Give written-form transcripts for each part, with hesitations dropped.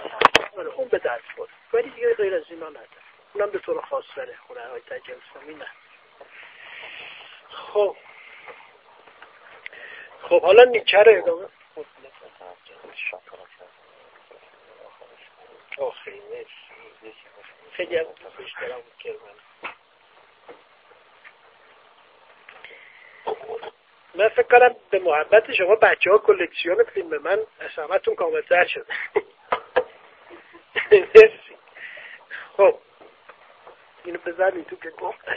اون به درد خورد، ولی دیگه غیر از اینا نداره. اونم به طور خاص داره خونه های تجربی نه. خب حالا نیچه رو ادامه خیلی هم خوش دارم من فکر کنم به محبت شما بچه ها کلکسیون فیلم من از همتون کاملتر شده. خب اینو بذاریم تو که گفتش.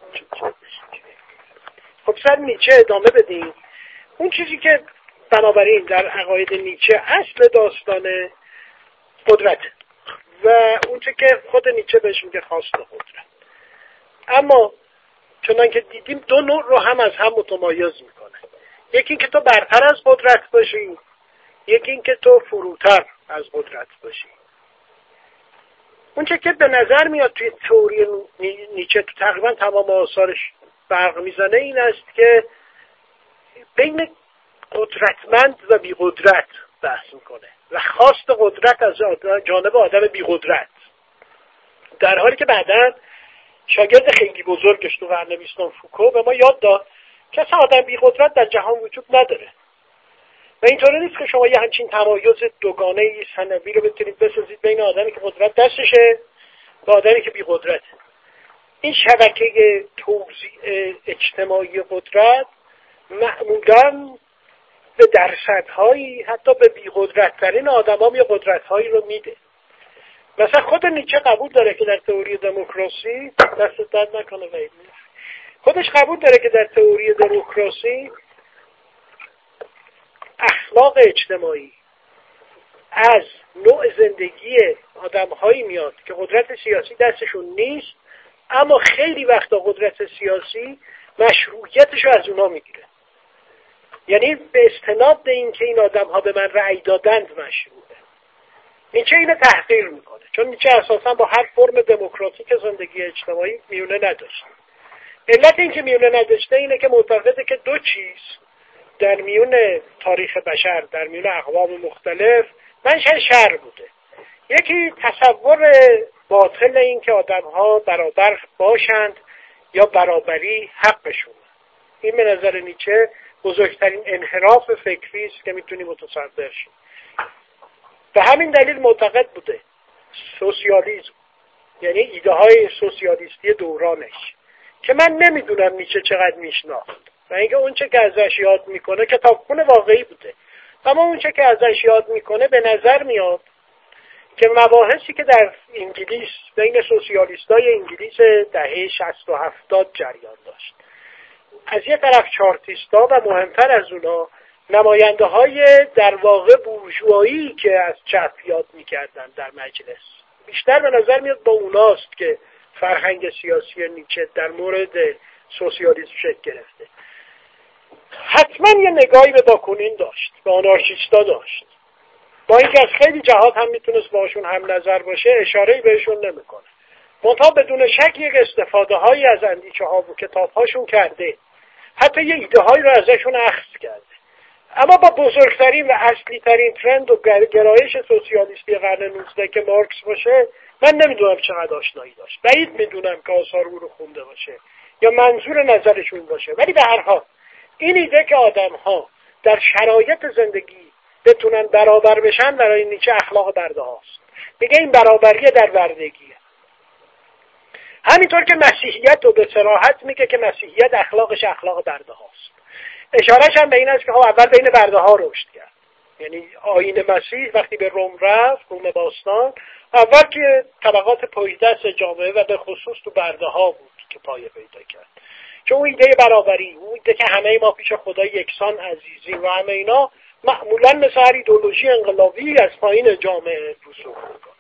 خب سر نیچه ادامه بدیم. اون چیزی که بنابراین در عقاید نیچه اصل داستان قدرت و اون چیزی که خود نیچه بهش میگه خواست قدرت، اما چنان که دیدیم دو نوع رو هم از هم متمایز میکنه. یکی این که تو برتر از قدرت باشی، یکی این که تو فروتر از قدرت باشی. اون چه که به نظر میاد توی تئوری نیچه تو تقریبا تمام آثارش فرق میزنه این است که بین قدرتمند و بی قدرت بحث میکنه و خواست قدرت از جانب آدم بی قدرت، در حالی که بعداً شاگرد خیلی بزرگش تو قرن 20 فوکو به ما یاد داد که اصلا آدم بی قدرت در جهان وجود نداره و اینطوری نیست که شما یه همچین تمایز دوگانه ثانوی رو بتونید بسازید بین آدمی که قدرت دستشه و آدمی که بی قدرت. این شبکه توزیع اجتماعی قدرت معمولاً به درصدهایی حتی به بی قدرت ترین آدم یه قدرتهایی رو میده. مثلا خود نیچه قبول داره که در تئوری دموکراسی دست درد نکنه خودش قبول داره که در تئوری دموکراسی اخلاق اجتماعی از نوع زندگی آدم‌هایی میاد که قدرت سیاسی دستشون نیست، اما خیلی وقتا قدرت سیاسی مشروعیتش رو از اونا میگیره. یعنی به استناد به این که این آدم‌ها به من رأی دادند مشروعه. نیچه اینو تحقیر میکنه، چون نیچه اساسا با هر فرم دموکراتیک زندگی اجتماعی میونه نداشت. علت این که میونه نداشته اینه که معتقده که دو چیز در میون تاریخ بشر، در میون اقوام مختلف منشأ شر بوده. یکی تصور باطل این که آدم‌ها برابر باشند یا برابری حقشون. این به نظر نیچه بزرگترین انحراف فکری است که میتونی متصور شی. به همین دلیل معتقد بوده سوسیالیسم، یعنی ایده های سوسیالیستی دورانش، که من نمیدونم نیچه چقدر میشناخت و اینکه اون چه که ازش یاد میکنه کتابخون واقعی بوده، اما اون چه که ازش یاد میکنه به نظر میاد که مباحثی که در انگلیس بین سوسیالیستای انگلیس دهه 60 و 70 جریان داشت، از یه طرف چارتیستا و مهمتر از اونا نماینده های در واقع بورژوایی که از چپ یاد میکردن در مجلس، بیشتر به نظر میاد با اوناست که فرهنگ سیاسی نیچه در مورد سوسیالیسم شکل گرفته. حتما یه نگاهی به باکونین داشت، به آنارشیستا داشت، با اینکه از خیلی جهات هم میتونست باشون هم نظر باشه، اشاره‌ای بهشون نمیکنه. منتها بدون شک یک استفاده هایی از اندیشه ها و کتاب هاشون کرده، حتی یه ایده هایی رو ازشون اخذ کرده. اما با بزرگترین و اصلی ترین ترند و گرایش سوسیالیستی قرن 19 که مارکس باشه، من نمیدونم چقدر آشنایی داشت. بعید میدونم که آثار او رو خونده باشه یا منظور نظرشون باشه. ولی به هر حال این ایده که آدم ها در شرایط زندگی بتونن برابر بشن برای نیچه اخلاق برده هاست. میگه این برابری در بردگیه. همینطور که مسیحیت رو به صراحت میگه که مسیحیت اخلاقش اخلاق برده هاست. اشارهش هم به این است که اول بین برده ها رشد کرد. یعنی آیین مسیح وقتی به روم رفت، روم باستان، اول که طبقات پایدست جامعه و به خصوص تو برده ها بود که پایه پیدا کرد. چون اون ایده برابری، اون ایده که همه ما پیش خدا یکسان عزیزیم و همه اینا معمولا مثل هر ایدئولوژی انقلابی از پایین جامعه رسوخ میکنه.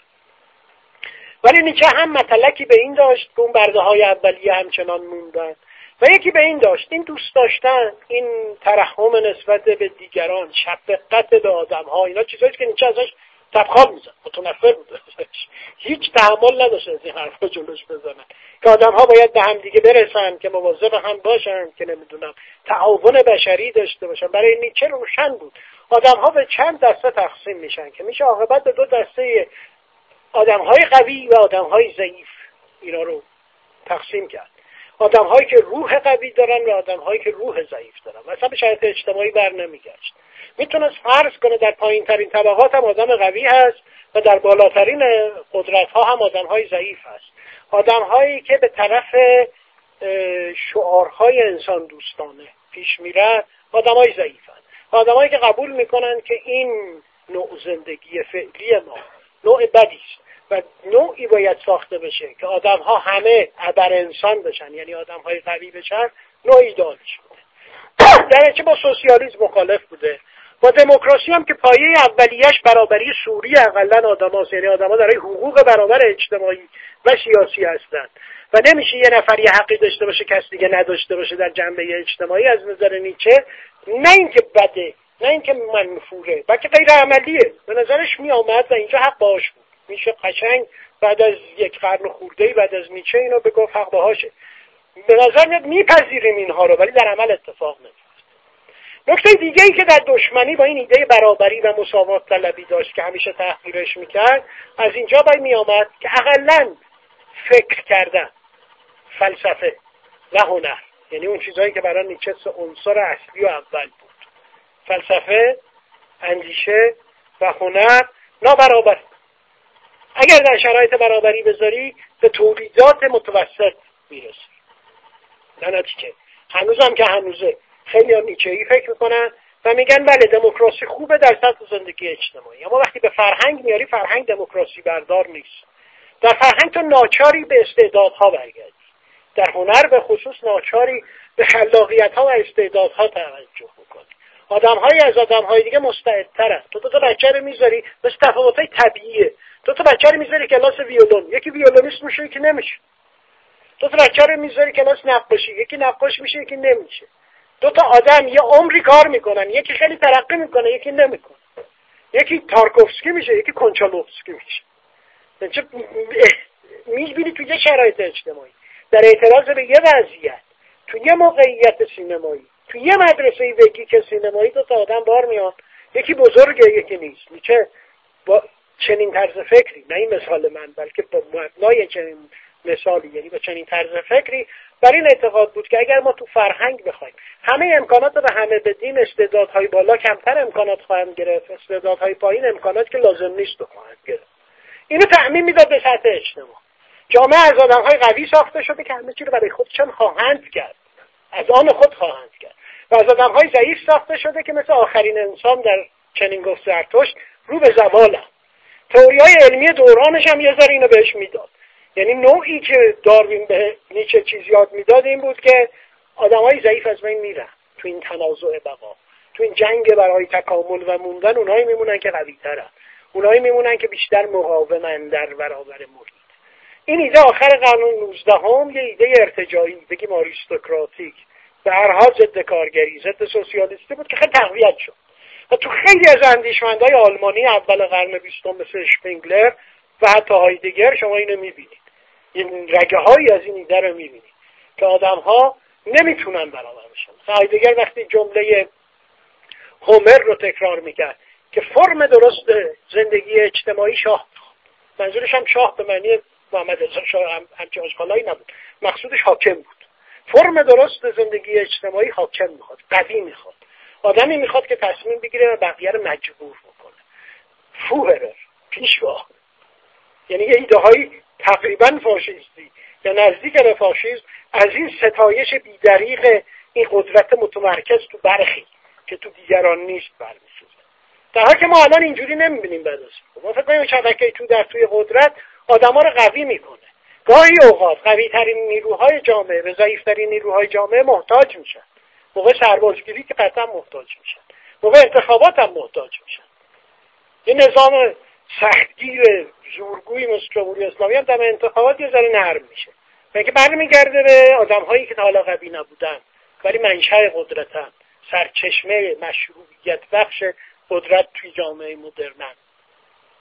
ولی نیچه هم مطلقی به این داشت که اون برده های اولیه همچنان موندن و یکی به این داشت، این دوست داشتن، این ترحم نسبت به دیگران، شفقت به آدم ها، اینا چیزایی که نیچه ازش تبخال میزن، متنفر بود هیچ تحمل نداشت از این حرفا جلوش بزنن که آدم ها باید به هم دیگه برسن، که مواظب هم باشن، که نمیدونم تعاون بشری داشته باشن. برای نیچه روشن بود آدم ها به چند دسته تقسیم میشن که میشه عاقبت به دو دسته آدم های قوی و آدم های ضعیف اینا رو تقسیم کرد. آدم هایی که روح قوی دارن و آدم هایی که روح ضعیف دارن. مثلا به شرایط اجتماعی بر نمیگشت، میتونست فرض کنه در پایین ترین طبقات هم آدم قوی هست و در بالاترین قدرت ها هم آدم های ضعیف هست. آدم هایی که به طرف شعارهای انسان دوستانه پیش میرن آدم های ضعیف هست. آدم هایی که قبول میکنن که این نوع زندگی فعلی ما نوع بدی است و نوعی باید ساخته بشه که آدم ها همه ابر انسان بشن، یعنی آدم های قوی بشن، نوع ایدئالش بوده. در چه با سوسیالیسم مخالف بوده، با دموکراسی هم که پایه اولیش برابری سوری اقلن آدم هاست، یعنی آدم ها در حقوق برابر اجتماعی و سیاسی هستند و نمیشه یه نفر یه حقی داشته باشه کس دیگه نداشته باشه در جنبه اجتماعی. از نظر نیچه نه اینکه بده، نه اینکه منفوره، بلکه غیر عملیه. به نظرش می آمد و اینجا حق باش بود. میشه قشنگ بعد از یک قرن خورده‌ای بعد از نیچه اینو بگفت حق باشه. به نظر میاد میپذیریم اینها رو، ولی در عمل اتفاق نمیفته. نکته دیگه ای که در دشمنی با این ایده برابری و مساوات طلبی داشت که همیشه تحقیرش میکرد، از اینجا باید میآمد که اقلن فکر کردن، فلسفه و هنر، یعنی اون چیزهایی که برای نیچه عنصر اصلی و اول بود، فلسفه، اندیشه و هنر نابرابر. اگر در شرایط برابری بذاری به تولیدات متوسط میرسی. در نتیجه هنوزم که هنوزه خیلی هم نیچه‌ای فکر میکنن و میگن بله دموکراسی خوبه در سطح زندگی اجتماعی، اما وقتی به فرهنگ میاری فرهنگ دموکراسی بردار نیست. در فرهنگ تو ناچاری به استعدادها برگردی، در هنر به خصوص ناچاری به خلاقیت‌ها و استعدادها توجه بکنی. آدم‌هایی از آدم‌های دیگه مستعدترن. تو تا بچه رو میذاری مثل تفاوت‌های طبیعیه. تو بچه رو میذاری کلاس ویولون، یکی ویولونیست میشه یکی نمیشه. تو بچه رو میذاری کلاس نقاشی، یکی نقاش میشه یکی نمیشه. دو تا آدم یه عمری کار میکنن، یکی خیلی ترقی میکنه یکی نمیکنه. یکی تارکوفسکی میشه یکی کنچالوفسکی میشه. میبینی تو یه شرایط اجتماعی در اعتراض به یه وضعیت، تو یه موقعیت سینمایی، تو یه مدرسه وگی که سینمایی دو تا آدم بار میان، یکی بزرگه یکی نیست. میشه با چنین طرز فکری، نه این مثال من بلکه با مبنای چنین مثالی، یعنی با چنین طرز فکری بر این اعتقاد بود که اگر ما تو فرهنگ بخوایم همه امکانات رو به همه بدیم، استعدادهای بالا کمتر امکانات خواهند گرفت، استعدادهای پایین امکانات که لازم نیست رو خواهند گرفت. اینو تعمیم میداد به سطح اجتماع. جامعه از آدم‌های قوی ساخته شده که همه چی رو برای خودشون خواهند کرد، از آن خود خواهند کرد، و از آدم‌های ضعیف ساخته شده که مثل آخرین انسان در چنین گفت زرتشت رو به زوالن. تئوری‌های علمی دورانش هم یه ذره اینو بهش میداد. یعنی نوعی که داروین به نیچه چیز یاد میداد این بود که آدم‌های ضعیف از بین میرن تو این تنازع بقا، تو این جنگ برای تکامل و موندن. اونایی میمونن که قوی‌ترن، اونایی میمونن که بیشتر مقاومن در برابر محیط. این ایده آخر قرن 19 یه ایده ارتجاعی، بگیم آریستوکراتیک، به هر حال ضد کارگری، ضد سوسیالیستی بود که خیلی تقویت شد و تو خیلی از اندیشمندهای آلمانی اول قرن 20 مثل اشپینگلر و حتی هایدگر شما اینو میبینید. این رگه هایی از این ایده رو میبینید که آدم ها نمیتونن برابر بشن. هایدگر وقتی جمله هومر رو تکرار میکرد که فرم درست زندگی اجتماعی شاه، منظورش هم شاه به معنی محمد رضا شاه همچه آشغالایی نبود، مقصودش حاکم بود. فرم درست زندگی اجتماعی حاکم میخواد، قوی میخواد، آدمی میخواد که تصمیم بگیره و بقیه رو مجبور بکنه. فوهرر، پیشوا، یعنی یه ایده های تقریبا فاشیستی یا نزدیک به فاشیسم از این ستایش بیدریغ این قدرت متمرکز تو برخی که تو دیگران نیست برمی‌سوزه. در حالی که ما الان اینجوری نمیبینیم. بعد از ما فکر کنیم شبکه تو در توی قدرت آدما رو قوی میکنه. گاهی اوقات قوی ترین نیروهای جامعه به ضعیف ترین نیروهای جامعه محتاج میشن. موقع سربازگیری که قطعا محتاج میشن، موقع انتخابات هم محتاج میشن. یه نظام سختگیر زورگویی مثل جمهوری اسلامی هم در انتخابات یه ذره نرم میشه، اینکه برمیگرده به آدم‌هایی که تا حالا قوی نبودن ولی منشأ قدرتن، سرچشمه مشروعیت بخش قدرت توی جامعه مدرن.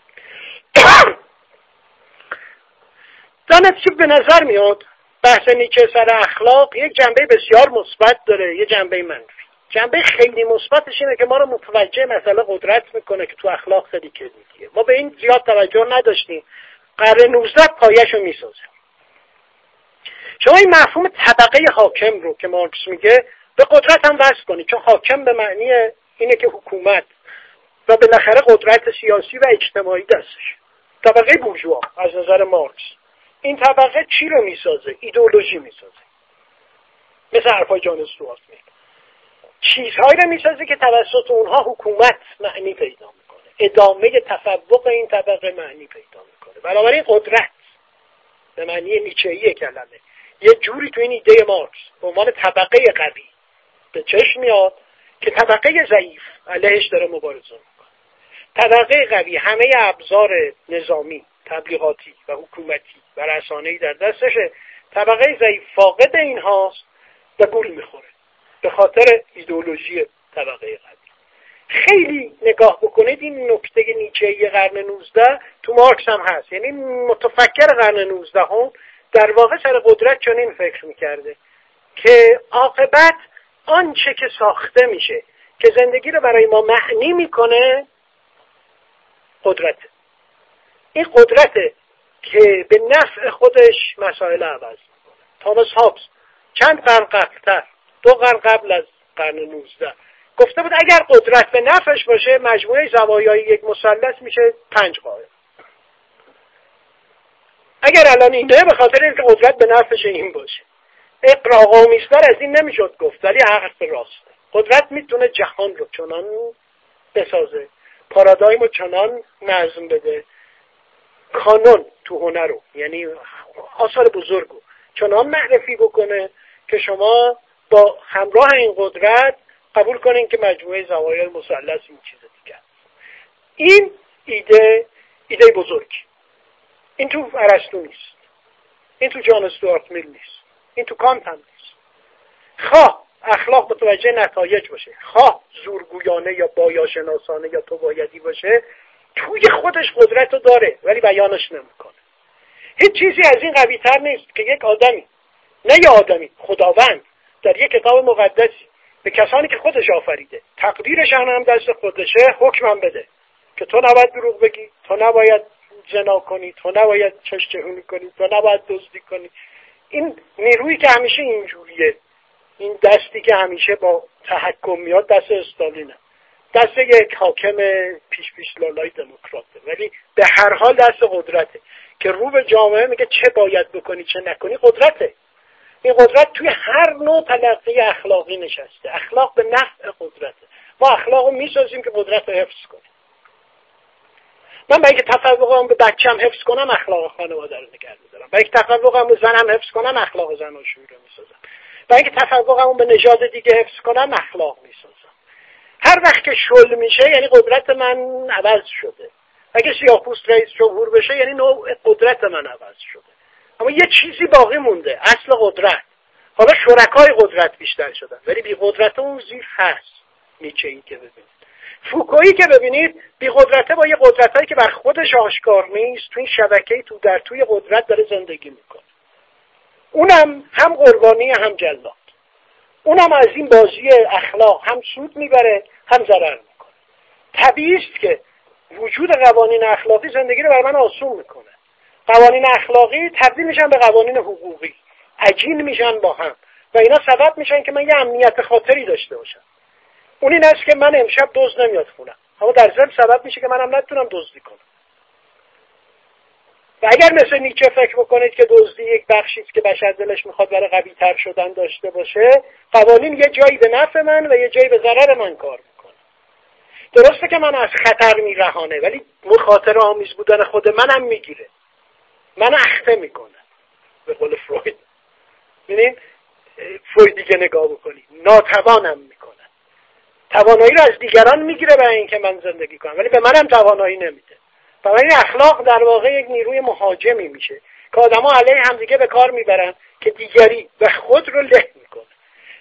در نتیجه به نظر میاد بحث نیچه سر اخلاق یک جنبه بسیار مثبت داره، یه جنبه منفی. جنبه خیلی مثبتش اینه که ما رو متوجه مسئله قدرت میکنه که تو اخلاق خیلی کلیدیه. ما به این زیاد توجه نداشتیم. قرن 19 پایه‌شو میسازه. شما این مفهوم طبقه حاکم رو که مارکس میگه به قدرت هم وصل کنید، چون حاکم به معنی اینه که حکومت و بالاخره قدرت سیاسی و اجتماعی دستش. طبقه بورژوا از نظر مارکس این طبقه چی رو میسازه؟ ایدئولوژی میسازه. مثل حرفای جان استوارت میگه چیزهایی رو میسازه که توسط اونها حکومت معنی پیدا میکنه، ادامه تفوق این طبقه معنی پیدا میکنه. بنابراین قدرت به معنی نیچه‌ای کلمه یه جوری تو این ایده مارکس به عنوان طبقه قوی به چشم میاد که طبقه ضعیف علیهش داره مبارزه میکنه. طبقه قوی همه ابزار نظامی، تبلیغاتی و حکومتی و رسانه‌ای در دستشه، طبقه ضعیف فاقد اینهاست و گول میخوره به خاطر ایدئولوژی طبقه قوی. خیلی نگاه بکنید این نکته نیچه‌ای قرن 19 تو مارکس هم هست. یعنی متفکر قرن 19 هم در واقع سر قدرت چنین فکر میکرده که عاقبت آنچه که ساخته میشه که زندگی رو برای ما معنی میکنه قدرت. این قدرته که به نفع خودش مسائل عوض میکنه. تاماس هابز چند قرن قبلتر، 2 قرن قبل از قرن 19 گفته بود اگر قدرت به نفعش باشه مجموعه زوایای یک مثلث میشه 5 قائم. اگر الان اینه به خاطر اینکه قدرت به نفعش این باشه. اقراق‌آمیزتر از این نمیشد گفت، ولی حرف راسته. قدرت میتونه جهان رو چنان بسازه، پارادایم رو چنان نظم بده، کانون تو هنر رو یعنی آثار بزرگ رو چنان معرفی بکنه که شما با همراه این قدرت قبول کنین که مجموعه زوایای مثلث این چیز دیگه. این ایده بزرگی. این تو ارسطو نیست، این تو جان استوارت میل نیست، این تو کانت هم نیست. خواه اخلاق متوجه نتایج باشه، خواه زورگویانه یا بایاشناسانه یا توبایدی باشه، توی خودش قدرت رو داره ولی بیانش نمیکنه. هیچ چیزی از این قوی تر نیست که یک آدمی، نه یه آدمی، خداوند در یک کتاب مقدسی به کسانی که خودش آفریده تقدیرشان هم دست خودشه حکمم بده که تو نباید دروغ بگی، تو نباید زنا کنی، تو نباید چشتهونی کنی، تو نباید دزدی کنی. این نیرویی که همیشه اینجوریه، این دستی که همیشه با تحکم میاد دست استالینه، دست یک حاکم پیش لالای دموکراته، ولی به هر حال دست قدرته که رو به جامعه میگه چه باید بکنی چه نکنی. قدرته. این قدرت توی هر نوع تلقی اخلاقی نشسته. اخلاق به نفع قدرته. ما اخلاق رو میسازیم که قدرت رو حفظ کنیم. من برای اینکه تفوقم به بچم حفظ کنم اخلاق خانواده رو نگه می‌دارم. برای اینکه تفوقم به زنم حفظ کنم اخلاق زناشویی رو میسازم. برای اینکه تفوقم به نژاد دیگه حفظ کنم اخلاق میسازم. هر وقت که شل میشه یعنی قدرت من عوض شده. اگه سیاه‌پوست رئیس جمهور بشه یعنی نوع قدرت من عوض شده. اما یه چیزی باقی مونده، اصل قدرت. حالا شرکای قدرت بیشتر شدن ولی بی قدرت اون زیر هست. نیچه‌ای که ببینید، فوکویی که ببینید بی قدرته با یه قدرتایی که بر خودش آشکار نیست تو این شبکه توی قدرت داره زندگی میکنه. اونم هم قربانی هم جلاد. اونم از این بازی اخلاق هم سود میبره هم ضرر میکنه. طبیعی است که وجود قوانین اخلاقی زندگی رو بر من آسون میکنه. قوانین اخلاقی تبدیل میشن به قوانین حقوقی، عجین میشن با هم و اینا سبب میشن که من یه امنیت خاطری داشته باشم. اون این است که من امشب دزد نمیاد خونم، اما در ضمن سبب میشه که منم نتونم دزدی کنم. و اگر مثل نیچه فکر بکنید که دزدی یک بخشی است که بشر دلش میخواد برای قوی تر شدن داشته باشه، قوانین یه جایی به نفع من و یه جایی به ضرر من کار میکنه. درسته که من از خطر میرهانه ولی مخاطره آمیز بودن خود منم میگیره، من اخته میکنه. به قول فروید، ببینید فروید دیگه نگاه بکنید، ناتوانم میکنه. توانایی رو از دیگران میگیره برای اینکه من زندگی کنم ولی به منم توانایی نمیده. برای اخلاق در واقع یک نیروی مهاجمی میشه که آدما علیه همدیگه به کار میبرن که دیگری و خود رو له میکنه،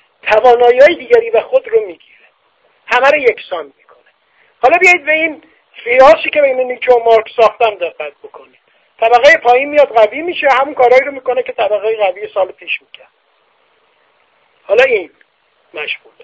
توانایی‌های دیگری و خود رو میگیره، همه رو یکسان میکنه. حالا بیایید به این قیاسی که بین نیچه و مارکس ساختم دقت بکنید. طبقه پایین میاد قوی میشه، همون کارهایی رو میکنه که طبقه قوی سال پیش میکرد. حالا این مشغوله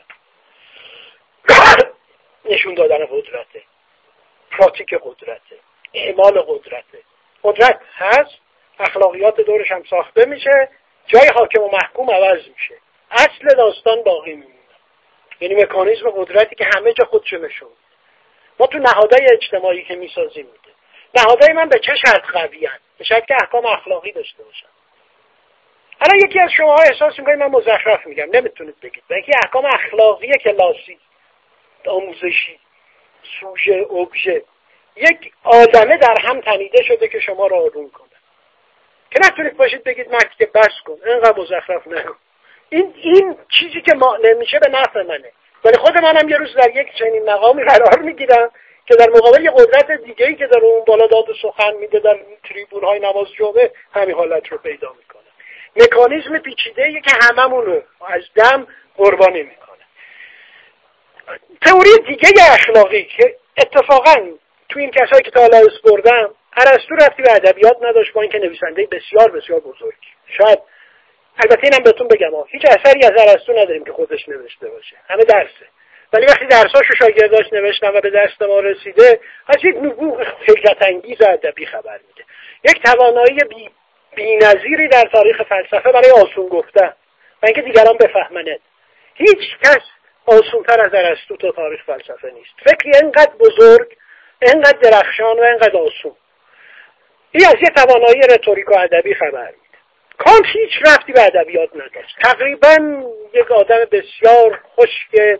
نشون دادن قدرته، پراتیک قدرته، اعمال قدرته. قدرت هست، اخلاقیات دورش هم ساخته میشه، جای حاکم و محکوم عوض میشه، اصل داستان باقی میمونه. یعنی مکانیزم قدرتی که همه جا خودشو نشون. ما تو نهادهای اجتماعی که میسازیم میده، نهادهای من به چه شرط قوی هست؟ به شرط که احکام اخلاقی داشته باشن. الان یکی از شماها احساس میکنید من مزخرف میگم، نمیتونید بگید. یکی احکام اخلاقی کلاسی، آموزشی، سوژه، ابژه، یک عالمه در هم تنیده شده که شما را آروم کنه، که نتونید باشید بگید مرد که بس کن، اینقدر مزخرف نکن. این چیزی که مانع میشه به نفع منه. ولی خود منم یه روز در یک چنین مقامی قرار میگیرم که در مقابل یه قدرت دیگه‌ای که در اون بالا داد و سخن میده در تریبون‌های نماز جمعه همین حالت رو پیدا میکنه. مکانیزم پیچیده‌ایه که هممون رو از دم قربانی میکنه. تئوری دیگه اخلاقی که اتفاقاً تو این کسایی که تا حالا اسپردم، ارسطو ربطی به ادبیات نداشت، با اینکه نویسنده بسیار بسیار بزرگی. شاید البته اینم بهتون بگم هیچ اثری از ارسطو نداریم که خودش نوشته باشه، همه درسه. ولی وقتی درساشو شاگرداش نوشتن و به دست ما رسیده، از یک نبوغ حیرت انگیز ادبی خبر میده. یک توانایی بی‌نظیری در تاریخ فلسفه برای آسون گفتن و اینکه دیگران بفهمند. هیچ کس آسونتر از ارسطو تو تاریخ فلسفه نیست. فکری اینقدر بزرگ، اینقدر درخشان و اینقدر آسون. این از یه توانایی رتوریک و ادبی خبر میده. کانت هیچ ربطی به ادبیات نداشت. تقریبا یک آدم بسیار خشک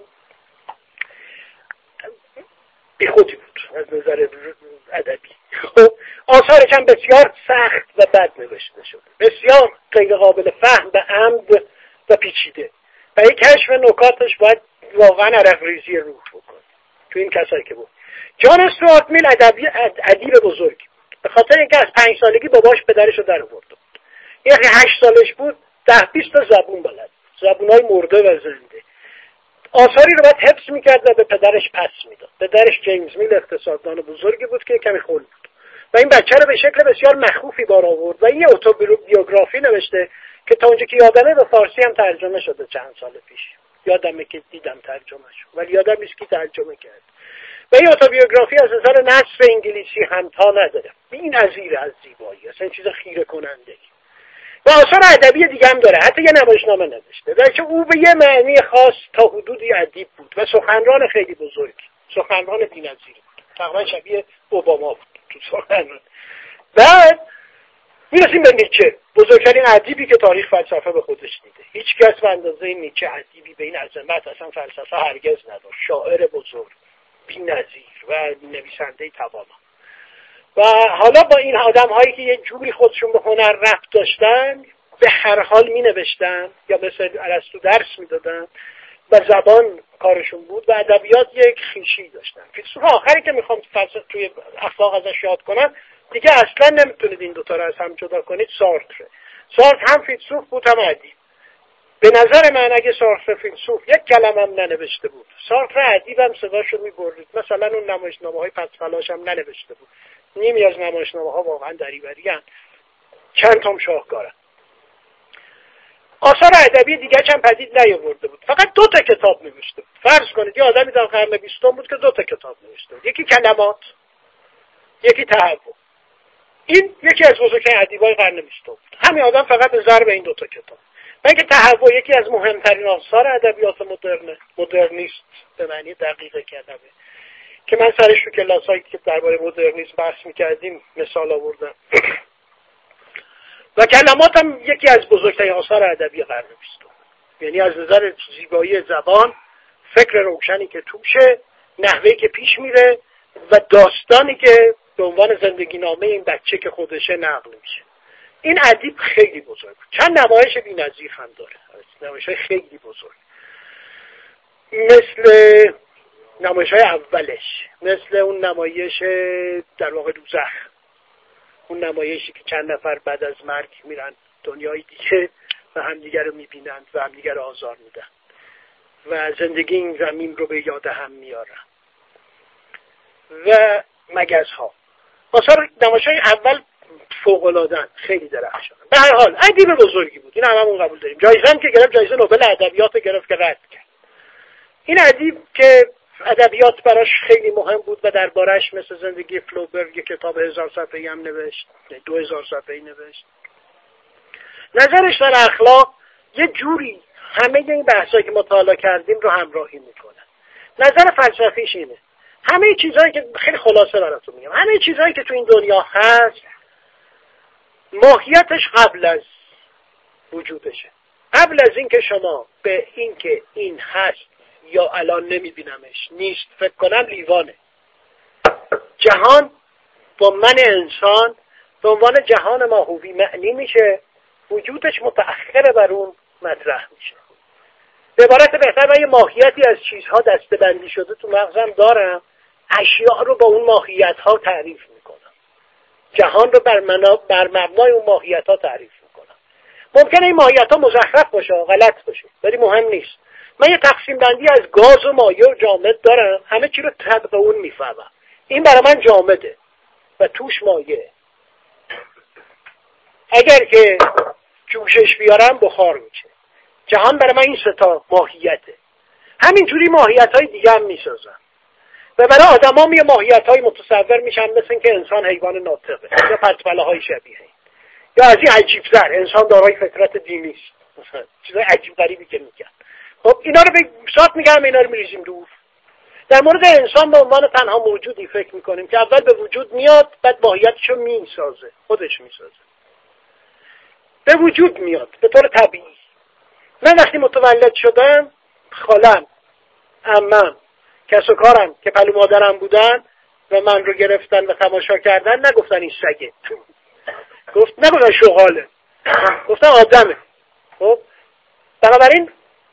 بیخودی بود از نظر ادبی. آثارش هم بسیار سخت و بد نوشته شده، بسیار غیر قابل فهم به عمد و پیچیده. و یک کشف نکاتش باید واقعا عرق ریزی روح بکنه. تو این کسایی که بود جان استوارت میل ادیب بزرگی بود، به خاطر اینکه از 5 سالگی باباش پدرش رو در آورده بود. یعنی 8 سالش بود 10-20 تا زبون بلد، زبونای مرده و زنده. آثاری رو باید حفظ میکرد و به پدرش پس میداد. پدرش جیمز میل اقتصاددان بزرگی بود که کمی خل بود و این بچه رو به شکل بسیار مخوفی بار آورد و این یه اتوبیوگرافی نوشته که تا اونجا که یادمه به فارسی هم ترجمه شده چند سال پیش. یادمه که دیدم ترجمه شد ولی یادم نیست کی ترجمه کرد. و این اتوبیوگرافی از نظر نصر انگلیسی همتا نداره. این نظیر از زیبایی، اصلا چیز خیره کننده ای. و آثار ادبی دیگه هم داره، حتی یه نمایشنامه نوشته، در که او به یه معنی خاص تا حدودی ادیب بود و سخنران خیلی بزرگی، سخنران بی‌نظیری بود، تقریبا شبیه اوباما بود تو سخنران. بعد میرسیم به نیچه، بزرگترین ادیبی که تاریخ فلسفه به خودش دیده. هیچ کس به اندازه نیچه ادیبی به این عظمت اصلا فلسفه هرگز نداشت. شاعر بزرگ، بی‌نظیر و نویسنده توانا. و حالا با این آدم هایی که یه جوری خودشون به هنر ربط داشتن، به هر حال می نوشتن یا مثل ارسطو درس می دادن و زبان کارشون بود و ادبیات یک خویشی داشتن. فیلسوف آخری که میخوام توی اخلاق ازش یاد کنم دیگه اصلا نمیتونید این دوتا رو از هم جدا کنید. سارتر هم فیلسوف بود هم ادیب. به نظر من اگه سارتر فیلسوف یک کلمه هم ننوشته بود، سارتر ادیب هم صداشو میبرید. مثلا اون نمایشنامه‌های پسفلاش هم ننوشته بود. نیمی از نمایشنامه‌ها واقعا دریوری ان، چند تام شاهکارن. آثار ادبی دیگه هم پدید نیاورده بود، فقط 2 تا کتاب نوشته بود. فرض کنید یه آدمی در قرن 20 بود که 2 تا کتاب نوشته بود، یکی کلمات، یکی تهوع. این یکی از بزرگترین ادیبای قرن 20 بود. همین آدم فقط به ضرب این 2 تا کتاب. و اینکه تهوع یکی از مهمترین آثار ادبیات مدرنیست به معنی دقیق کلمه که من سرش تو کلاسایی که درباره مدرنیسم بحث می‌کردیم مثال آوردم. و کلمات هم یکی از بزرگترین آثار ادبی قرن 20. یعنی از نظر زیبایی زبان، فکر روشنی که توشه، نحوهی که پیش میره و داستانی که به عنوان زندگی نامه این بچه که خودشه نقل میشه. این ادیب خیلی بزرگ بود. چند نمایش بی‌نظیر هم داره. نمایش‌های خیلی بزرگ. مثل نمایش‌های اولش، مثل اون نمایش در واقع دوزخ. اون نمایشی که چند نفر بعد از مرگ میرن دنیای دیگه و همدیگر رو میبینن و همدیگر رو آزار میدن و زندگی این زمین رو به یاد هم میارن. و مگزها. آثار نمایش‌های اول فوق‌العاده‌اند، خیلی درخشان. به هر حال ادیب بزرگی بود، این هممون قبول داریم. جایزه هم که گرفت، جایزه نوبل ادبیات گرفت که رد کرد. این ادیب که ادبیات براش خیلی مهم بود و دربارش مثل زندگی فلوبرگ کتاب 1000 صفحه‌ای هم نوشت، 2000 صفحه‌ای نوشت. نظرش در اخلاق یه جوری همه این بحثایی که مطالعه کردیم رو همراهی میکنه. نظر فلسفیش اینه: همه چیزهایی که خیلی خلاصه براتون میگم، همه چیزهایی که تو این دنیا هست ماهیتش قبل از وجودشه. قبل از اینکه شما به اینکه این هست یا الان نمیبینمش نیست فکر کنم لیوانه. جهان با من انسان به عنوان جهان ماهوی معنی میشه، وجودش متأخر بر اون مطرح میشه. به عبارت بهتر من یه ماهیتی از چیزها دسته‌بندی شده تو مغزم دارم، اشیاء رو با اون ماهیت ها تعریف میکنم، جهان رو بر مبنای اون ماهیت ها تعریف میکنم. ممکنه این ماهیت ها مزخرف باشه، غلط باشه، ولی مهم نیست. من یه تقسیم بندی از گاز و مایع و جامد دارم، همه چی رو طبق اون میفهمم. این برای من جامده و توش مایع. اگر که جوشش بیارم بخار میشه. جهان برای من این ستا ماهیته. همینجوری ماهیت های دیگه هم میسازن و برای آدم ها یه ماهیت های متصور میشن، مثل این که انسان حیوان ناطقه یا پرتبله های شبیه این. یا از این عجیب‌تر انسان دارای فطرت دینی است، مثلا چیزای عجیب غریبی که میگن. خب اینا رو به سات میگم، اینا رو میریزیم دور. در مورد انسان به عنوان تنها موجودی فکر میکنیم که اول به وجود میاد، بعد ماهیتشو میسازه، خودش میسازه، به وجود میاد به طور طبیعی. من وقتی متولد شدم، خالم، عمم، کس و کارم که پلو مادرم بودن و من رو گرفتن و تماشا کردن، نگفتن این سگه، نگفتن شغاله، گفتن آدمه. خب بنابراین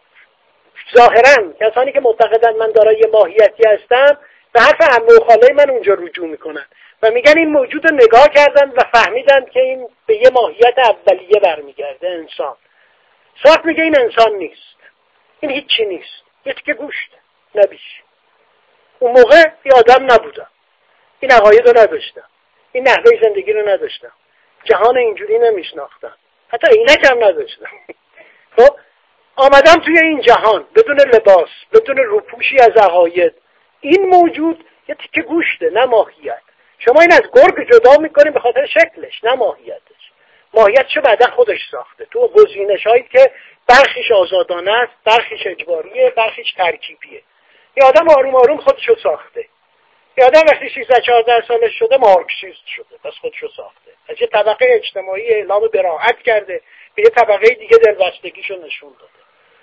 ظاهرا کسانی که معتقدن من دارای یه ماهیتی هستم به حرف عمه و خاله من اونجا رجوع میکنن و میگن این موجود رو نگاه کردن و فهمیدن که این به یه ماهیت اولیه برمیگرده، انسان. ساعت میگه این انسان نیست، این هیچی نیست، یه تیکه گوشت، نبیش. اون موقع یه آدم نبودم، این عقاید رو نداشتم، این نحوه زندگی رو نداشتم، جهان اینجوری نمیشناختم، حتی عینک هم نداشتم. خب آمدم توی این جهان بدون لباس، بدون روپوشی از عقاید. این موجود یه تیکه گوشته، نه ماهیت. شما این از گرگ جدا میکنیم به خاطر شکلش، نه ماهیتش. ماهیتشو بعدا خودش ساخته تو گزینش‌هایی که برخیش آزادانه است، برخیش اجباریه، برخیش ترکیبیه. یه آدم آروم آروم خودشو ساخته. یه آدم وقتی 13-14 سالش شده مارکسیست شده، پس خودشو ساخته. از یه طبقه اجتماعی اعلام براءت کرده، به یه طبقه دیگه دلبستگیشو نشون داده.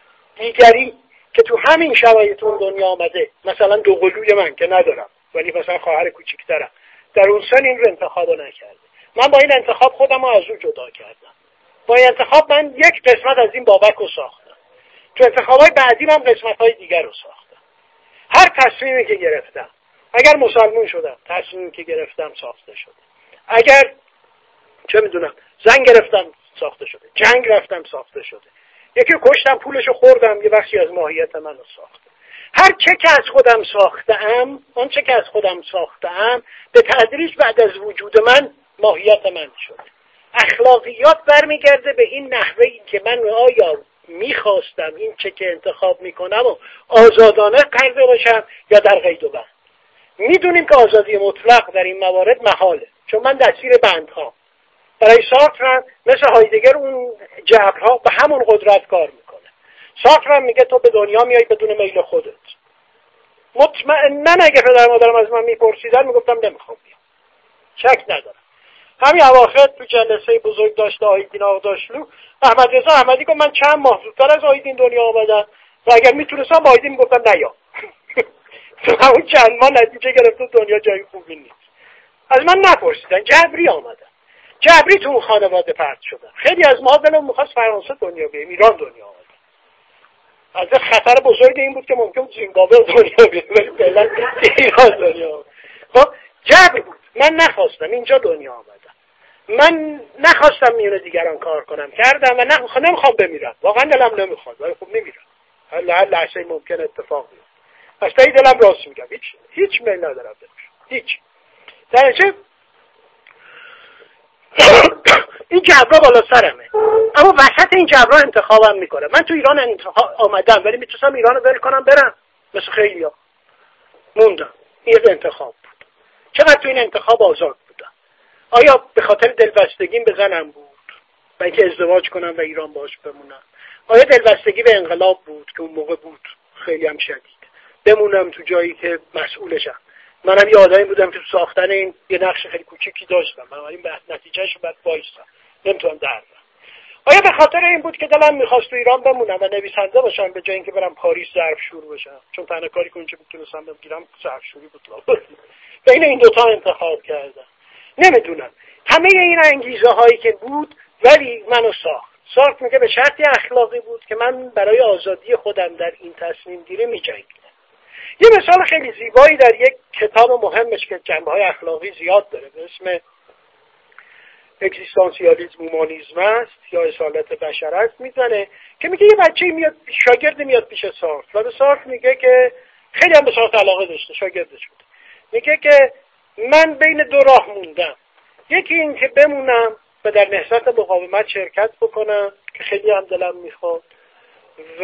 دیگری که تو همین شرایط اون دنیا آمده، مثلا دوقلوی من که ندارم ولی مثلا خواهر کوچیک‌ترم، در اون سن این رو انتخاب نکرده. من با این انتخاب خودم رو از او جدا کردم. با این انتخاب من یک قسمت از این بابک رو ساختم. تو انتخابای بعدی من قسمت‌های دیگر رو ساختم. هر تصمیمی که گرفتم، اگر مسلمان شدم، تصمیمی که گرفتم ساخته شده. اگر چه میدونم زن گرفتم ساخته شده، جنگ رفتم ساخته شده، یکی کشتم پولشو خوردم، یه بخشی از ماهیت منو ساخته. هر چه که از خودم ساختم، آن چه که از خودم ساختم به تدریج بعد از وجود من ماهیت من شد. اخلاقیات برمیگرده به این نحوهی که من آیا میخواستم این چه که انتخاب میکنم و آزادانه کرده باشم یا در قید و بند. میدونیم که آزادی مطلق در این موارد محاله، چون من دستگیر بندها. برای سارتر مثل هایدگر اون جبرها به همون قدرت کار میکنه. سارتر میگه تو به دنیا میای بدون میل خودت. مطمئناً اگه پدر مادرم از من میپرسیدن میگفتم نمیخوام بیام، شک ندارم. همین اواخر تو جلسه بزرگ داشته آیدین آقداشلو، احمد رضا احمدی گفت من چند ماه زودتر از آیدین دنیا آمدم و اگر میتونستم با آیدین میگفتم نیا. تو همون چند ماه نتیجه گرفت دنیا جای خوبی نیست. از من نپرسیدن، جبری آمدم، جبری تو اون خانواده پرت شدن. خیلی از ما دلم میخواست فرانسه دنیا بیایم، ایران دنیا آمدم. از خطر بزرگ این بود که ممکن زیمبابوه دنیا بیایم، ولی فعلا ایران دنیا آمدم. خب جبر بود، من نخواستم اینجا دنیا آمدم. من نخواستم میون دیگران کار کنم، کردم و نمیخوام بمیرم، واقعا دلم نمیخواد، ولی خب نمیرم. هر لحظه ممکن اتفاق بیفته. پس تا دلم راست میگم، هیچ میل ندارم بمیرم، هیچ. در چه این جبرا بالا سرمه، اما وسط این جبرا انتخابم میکنم. من تو ایران انتخاب آمدم ولی میتونستم ایران رو ول کنم برم مثل خیلیا، موندم. این انتخاب بود. چقدر تو این انتخاب آزاد بودم. آیا به خاطر دلبستگیم به زنم بود و اینکه ازدواج کنم و ایران باش بمونم؟ آیا دلبستگی به انقلاب بود که اون موقع بود خیلی هم شدید، بمونم تو جایی که مسئولشم؟ منم یه آدمی بودم که تو ساختن این یه نقش خیلی کوچیکی داشتم، بنابراین به نتیجهش رو باید وایسم، نمیتونم در برم. آیا به خاطر این بود که دلم میخواست تو ایران بمونم و نویسنده باشم به جای اینکه برم پاریس ظرفشور باشم؟ چون تنها کاری که اونجا میتونستم بگیرم ظرفشوری بود. بین این دوتا انتخاب کردم. نمیدونم. همه این انگیزه هایی که بود ولی منو ساخت میگه به شرطی اخلاقی بود که من برای آزادی خودم در این تصمیم گیری میجنگیدم. یه مثال خیلی زیبایی در یک کتاب مهمش که جنبه‌های اخلاقی زیاد داره به اسم اگزیستانسیالیسم اومانیسم است یا اصالت بشر است میزنه که میگه یه بچه میاد شاگرد میاد پیش سارتر و به سارتر میگه که خیلی هم به سارتر علاقه داشته، شاگردش بود. میگه که من بین دو راه موندم، یکی این که بمونم و در نهضت مقاومت شرکت بکنم که خیلی هم دلم میخواد و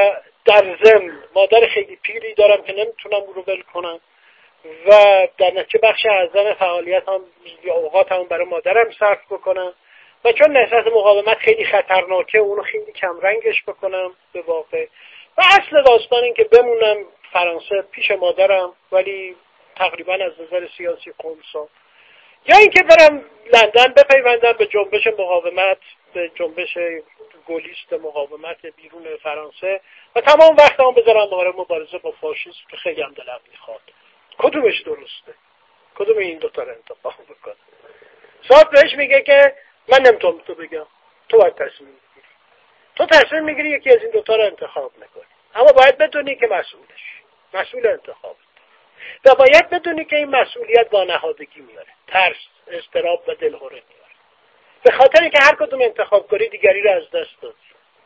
در ضمن مادر خیلی پیری دارم که نمیتونم او رو ول کنم و در نتیجه بخش اعظم فعالیت هم یا اوقات هم برای مادرم صرف بکنم و چون نهضت مقاومت خیلی خطرناکه اونو خیلی کمرنگش بکنم به واقع. و اصل داستان این که بمونم فرانسه پیش مادرم ولی تقریبا از نظر سیاسی خنثی، یا اینکه برم لندن بپیوندم به جنبش مقاومت، به جنبش گلیست مقاومت بیرون فرانسه و تمام وقتم بذارم برای مبارزه با فاشیسم که خیلی هم دلم میخواد. کدومش درسته؟ کدوم این دوتا رو انتخاب بکنم؟ سارتر بهش میگه که من نمیتونم تو بگم، تو باید تصمیم میگیری. تو تصمیم میگیری یکی از این دوتا رو انتخاب نکنی، اما باید بدونی که مسئول انتخاب و باید بدونی که این مسئولیت با نهادگی میاره، ترس، اضطراب و دلهره میاره. به خاطر اینکه هر کدوم انتخاب کنی دیگری رو از دست دادی.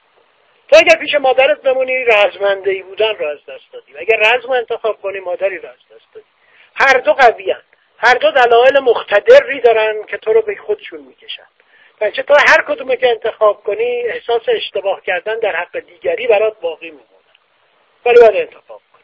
تو اگر پیش مادرت بمونی رزمنده‌ای بودن رو از دست دادی و اگر رزم انتخاب کنی مادری رو از دست دادی. هر دو قوی‌اند، هر دو دلایل مقتدری دارن که تو رو به خودشون میکشن. بچه تو هر کدوم که انتخاب کنی احساس اشتباه کردن در حق دیگری برات باقی میمونه، ولی باید انتخاب کنی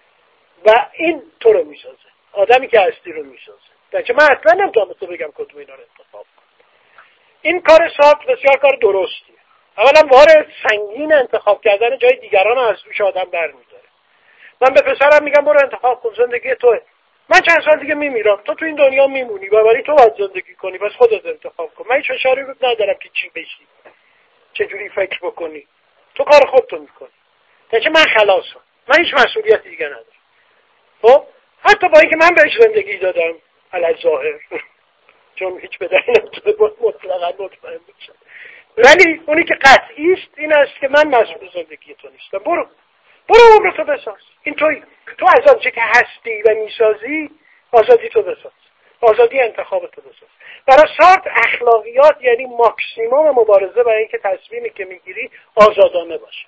و این تو رو میسازه، آدمی که هستی رو میسازه. بچه من اصلا نمیتونم تو بگم کدوم اینا رو انتخاب کن. این کار سارتر بسیار کار درستیه. اولا بار سنگین انتخاب کردن جای دیگران رو از دوش آدم برمی‌داره. من به پسرم میگم برو انتخاب کن، زندگی توئه. من چند سال دیگه میمیرم، تو این دنیا میمونی، ولی تو باید زندگی کنی، بس خودت انتخاب کن. من هیچ اشاری رود ندارم که چی بشی، چجوری فکر بکنی، تو کار خودتو میکنی. بچه من خلاصم، من هیچ مسئولیتی دیگه ندارم. خب حتی با اینکه من بهش زندگی دادم علی ظاهر چون هیچ بدهی نمیتونه مطلقا مطمئن بشم، ولی اونی که قطعی است این است که من مسئول زندگی تو نیستم. برو عمرتو بساز. این تو از آنچه که هستی و میسازی آزادی تو بساز، آزادی انتخاب تو بساز. برای سارتر اخلاقیات یعنی ماکسیموم مبارزه برای اینکه تصمیمی که میگیری آزادانه باشه،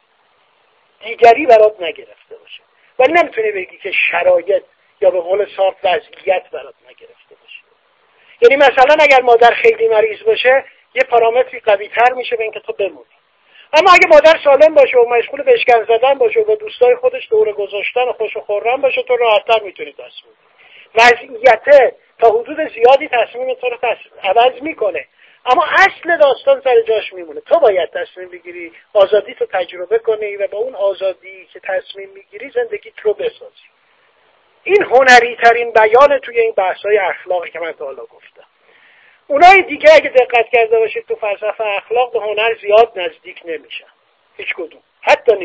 دیگری برات نگرفته باشه. ولی نمیتونی بگی که شرایط یا به قول سارتر وضعیت برات نگرفته باشه. یعنی مثلا اگر مادر خیلی مریض باشه یه پارامتری قوی تر میشه به اینکه تو بمونی. اما اگه مادر سالم باشه و مشغول بشکن زدن باشه و با دوستای خودش دوره گذاشتن و خوش و خرم باشه تو راحت‌تر میتونی تصمیم بگیری. وضعیت تا حدود زیادی تصمیم تو رو عوض میکنه، اما اصل داستان سر جاش میمونه. تو باید تصمیم بگیری، آزادی تو تجربه کنی و با اون آزادی که تصمیم میگیری زندگیت رو بسازی. این هنری ترین بیان توی این بحث‌های اخلاقی که من تا حالا گفتم. اونای دیگه اگه دقت کرده باشید تو فلسفه اخلاق به هنر زیاد نزدیک نمیشن، هیچ کدوم. حتی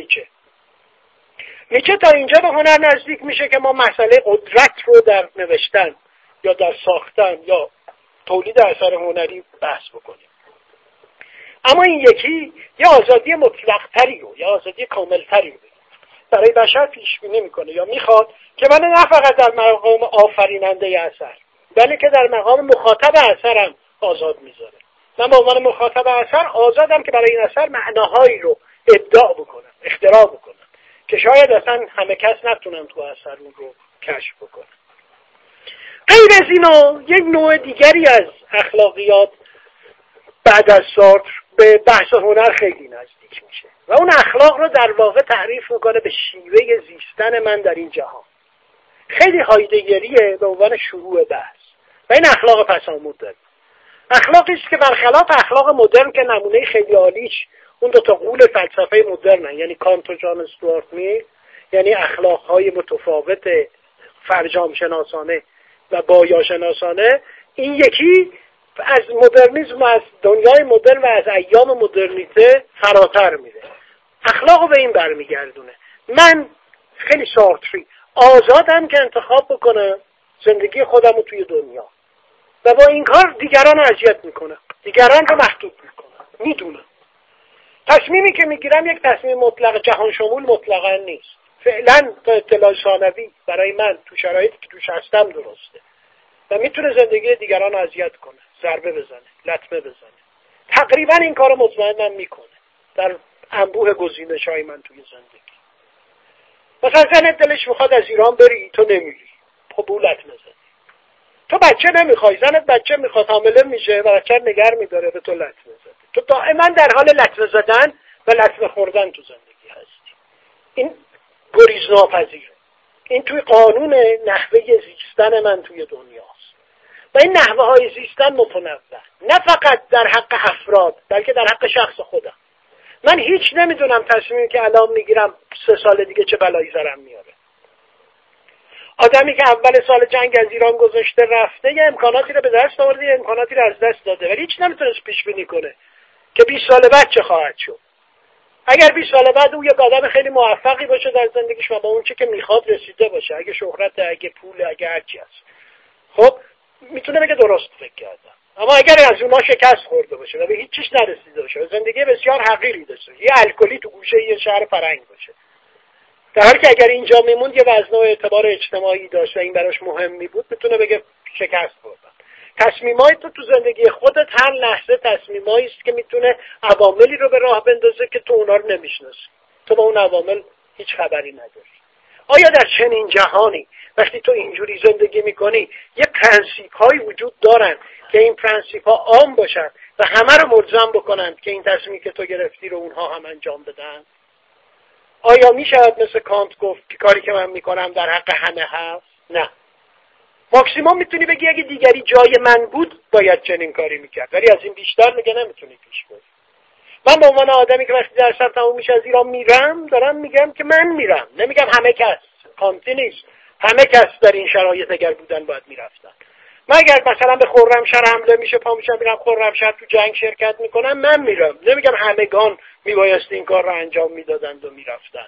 نیچه تا اینجا به هنر نزدیک میشه که ما مسئله قدرت رو در نوشتن یا در ساختن یا تولید اثر هنری بحث بکنیم. اما این یکی یه آزادی مطلق‌تری رو، یه آزادی کامل‌تری رو برای بشر پیش بینی میکنه یا میخواد که من نه فقط در مقام آفریننده اثر بلکه در مقام مخاطب اثرم آزاد میذاره. من به عنوان مخاطب اثر آزادم که برای این اثر معناهایی رو ابداع بکنم، اختراع بکنم که شاید اصلا همه کس نتونن تو اثر اون رو کشف بکنن. غیر از اینا یک نوع دیگری از اخلاقیات بعد از سارتر به بحث هنر خیلی نزدیک میشه و اون اخلاق رو در واقع تعریف میکنه به شیوه زیستن من در این جهان. خیلی هایدگریه به عنوان شروع بحث و این اخلاق پسامد داره. اخلاقی است که برخلاف اخلاق مدرن که نمونه خیلی عالیش اون دو تا قول فلسفه مدرنن، یعنی کانت و جان استوارت میل، یعنی اخلاقهای متفاوت فرجام شناسانه و بایا شناسانه. این یکی از مدرنیسم و از دنیای مدرن و از ایام مدرنیته فراتر میره، اخلاقو به این برمیگردونه. من خیلی سارتری آزادم که انتخاب بکنم زندگی خودم رو توی دنیا و با این کار دیگران رو اذیت میکنم، دیگران رو محدود میکنم. میدونم تصمیمی که میگیرم یک تصمیم مطلق جهان شمول مطلقا نیست. فعلا تا اطلاع ثانوی برای من تو شرایطی که توش هستم درسته و میتونه زندگی دیگران رو اذیت کنه، ضربه بزنه، لطمه بزنه. تقریبا این کارو مطمئنم میکنه در انبوه گزینش‌های من توی زندگی. مثلا زنت دلش میخواد از ایران بری، تو نمیری، خب او لطمه زنی. تو بچه نمیخوای، زنت بچه میخواد، حامله میشه و بچه نگر میداره، به تو لطمه زده. تو دائما در حال لطمه زدن و لطمه خوردن تو زندگی هستی. این گریز ناپذیره. این توی قانون نحوه زیستن من توی دنیاست و این نحوه های زیستن متنوع، نه فقط در حق افراد بلکه در حق شخص خودم. من هیچ نمیدونم تصمیمی که الان میگیرم 3 سال دیگه چه بلایی سرم میاره. آدمی که اول سال جنگ از ایران گذاشته رفته یه امکاناتی رو به دست آورده، یه امکاناتی رو از دست داده، ولی هیچ نمیتونست پیش بینی کنه که 20 سال بعد چه خواهد شد. اگر 20 سال بعد او یک آدم خیلی موفقی باشه در زندگیش و با اون چه که میخواد رسیده باشه، اگه شهرت، اگه پول، اگه هرچی هست، خب میتونه بگه درست فکر کردم. اما اگر از اونها شکست خورده باشه و به هیچ چیز نرسیده باشه و زندگی بسیار حقیری داشته، یه الکلی تو گوشه یه شهر فرنگ باشه، در حالی که اگر اینجا میموند یه وزن و اعتبار اجتماعی داشت و این براش مهم می بود، میتونه بگه شکست خوردم. تصمیمای تو زندگی خودت هر لحظه تصمیمایی است که میتونه عواملی رو به راه بندازه که تو اونا رو نمیشناسی، تو با اون عوامل هیچ خبری نداری. آیا در چنین جهانی وقتی تو اینجوری زندگی میکنی یه پرنسیپ هایی وجود دارن که این پرنسیپ ها عام باشن و همه رو ملزم بکنن که این تصمیمی که تو گرفتی رو اونها هم انجام بدن؟ آیا میشود مثل کانت گفت که کاری که من میکنم در حق همه هست؟ نه. ماکسیموم میتونی بگی اگه دیگری جای من بود باید چنین کاری میکرد، ولی از این بیشتر میگه نمیتونی پیش بری. من به عنوان آدمی که وقتی درسم تموم میشه از ایران میرم، دارم میگم که من میرم، نمیگم همه کس، کانتی نیست، همه کس در این شرایط اگر بودن باید میرفتن. من اگر مثلا به خرمشهر حمله میشه پا میشم میرم خرمشهر تو جنگ شرکت میکنم، من میرم، نمیگم همگان میبایست این کار رو انجام میدادند و میرفتن.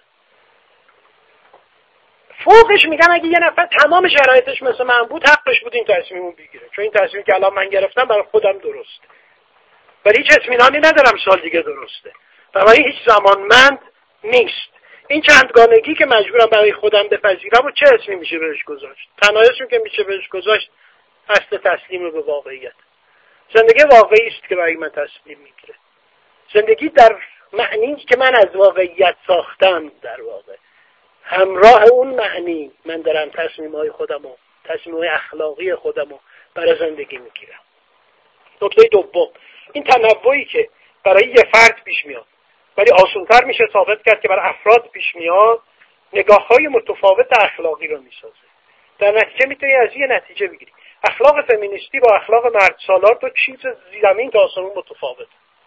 فوقش میگم اگه یه نفر تمام شرایطش مثل من بود حقش بود این تصمیمو بگیره، چون این تصمیمی که الان من گرفتم برای خودم درسته، ولی هیچ اطمینانی ندارم سال دیگه درسته، برای هیچ زمانمند نیست. این چندگانگی که مجبورم برای خودم بپذیرم و چه اسمی میشه بهش گذاشت؟ تنها اسمی که میشه بهش گذاشت اصل تسلیم به واقعیت. زندگی واقعی است که برای من تصمیم میگیره. زندگی در معنی که من از واقعیت ساختم، در واقع همراه اون معنی من دارم تصمیم‌های خودم و تصمیم‌های اخلاقی خودم رو برای زندگی میگیرم. نکته دوم، این تنوعی که برای یه فرد پیش میاد ولی آسان‌تر میشه ثابت کرد که برای افراد پیش میاد، نگاه‌های متفاوت اخلاقی رو میسازه. در نتیجه میتونی از یه نتیجه بگیری اخلاق فمینیستی با اخلاق مرد سالار دو چیز زمین تا آسمون متفاوته.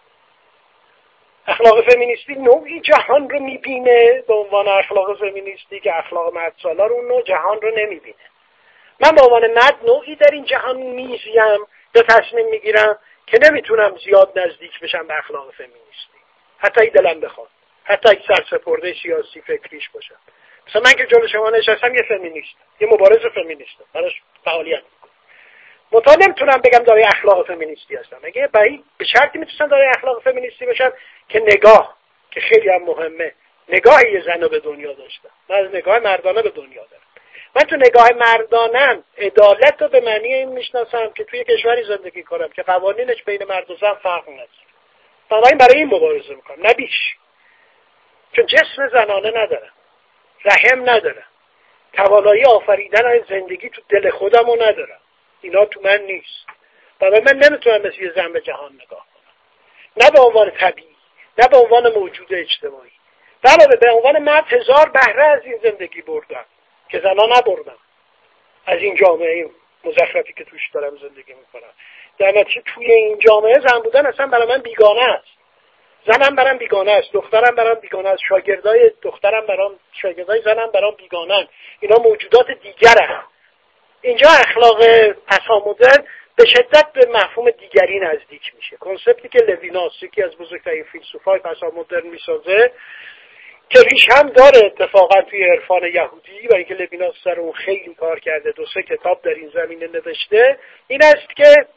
اخلاق فمینیستی نوعی جهان رو میبینه به عنوان اخلاق فمینیستی که اخلاق مرد سالار اون نوع جهان رو نمیبینه. من به عنوان مرد نوعی در این جهان میزیم یا تصمیم میگیرم که نمیتونم زیاد نزدیک بشم به اخلاق فمینیستی، حتی ای دلم بخواد، حتی ای سرسپرده سیاسی فکریش باشم. مثلا من که جلو شما نشستم یه فمینیست، یه مبارز فمینیستم، براش فعالیت میکنم. منتها نمیتونم بگم دارای اخلاق فمینیستی هستم. اگه به شرطی میتونم دارای اخلاق فمینیستی باشم که نگاه، که خیلی هم مهمه، نگاه یه زن رو به دنیا داشتم. من از نگاه مردانه به دنیا دارم. من تو نگاه مردانم عدالت رو به معنی این میشناسم که توی کشوری زندگی کنم که قوانینش بین مرد و زن فرق نداره. بنابراین برای این مبارزه میکنم، نه بیش. چون جسم زنانه ندارم، رحم ندارم، توانایی آفریدن از زندگی تو دل خودم رو ندارم. اینا تو من نیست. برای من نمیتونم مثل یه زن به جهان نگاه کنم، نه به عنوان طبیعی، نه به عنوان موجود اجتماعی. علاوه به عنوان مرد هزار بهره از این زندگی بردم که زنها نبردم، از این جامعه مزخرفی که توش دارم زندگی میکنم. در نتیجه توی این جامعه زن بودن اصلا برای من بیگانه است. زنم برام بیگانه است، دخترم برام بیگانه است، شاگردای دخترم برام، شاگردای زنم برام بیگانه‌اند. اینا موجودات دیگرن. اینجا اخلاق پسامدرن به شدت به مفهوم دیگری نزدیک میشه. کنسپتی که لویناس، یکی از بزرگترین فیلسوفای پسامدرن میسازه، که ریش هم داره اتفاقا توی عرفان یهودی، برای اینکه لویناس سر اون خیلی کار کرده، 2-3 کتاب در این زمینه نوشته، این است که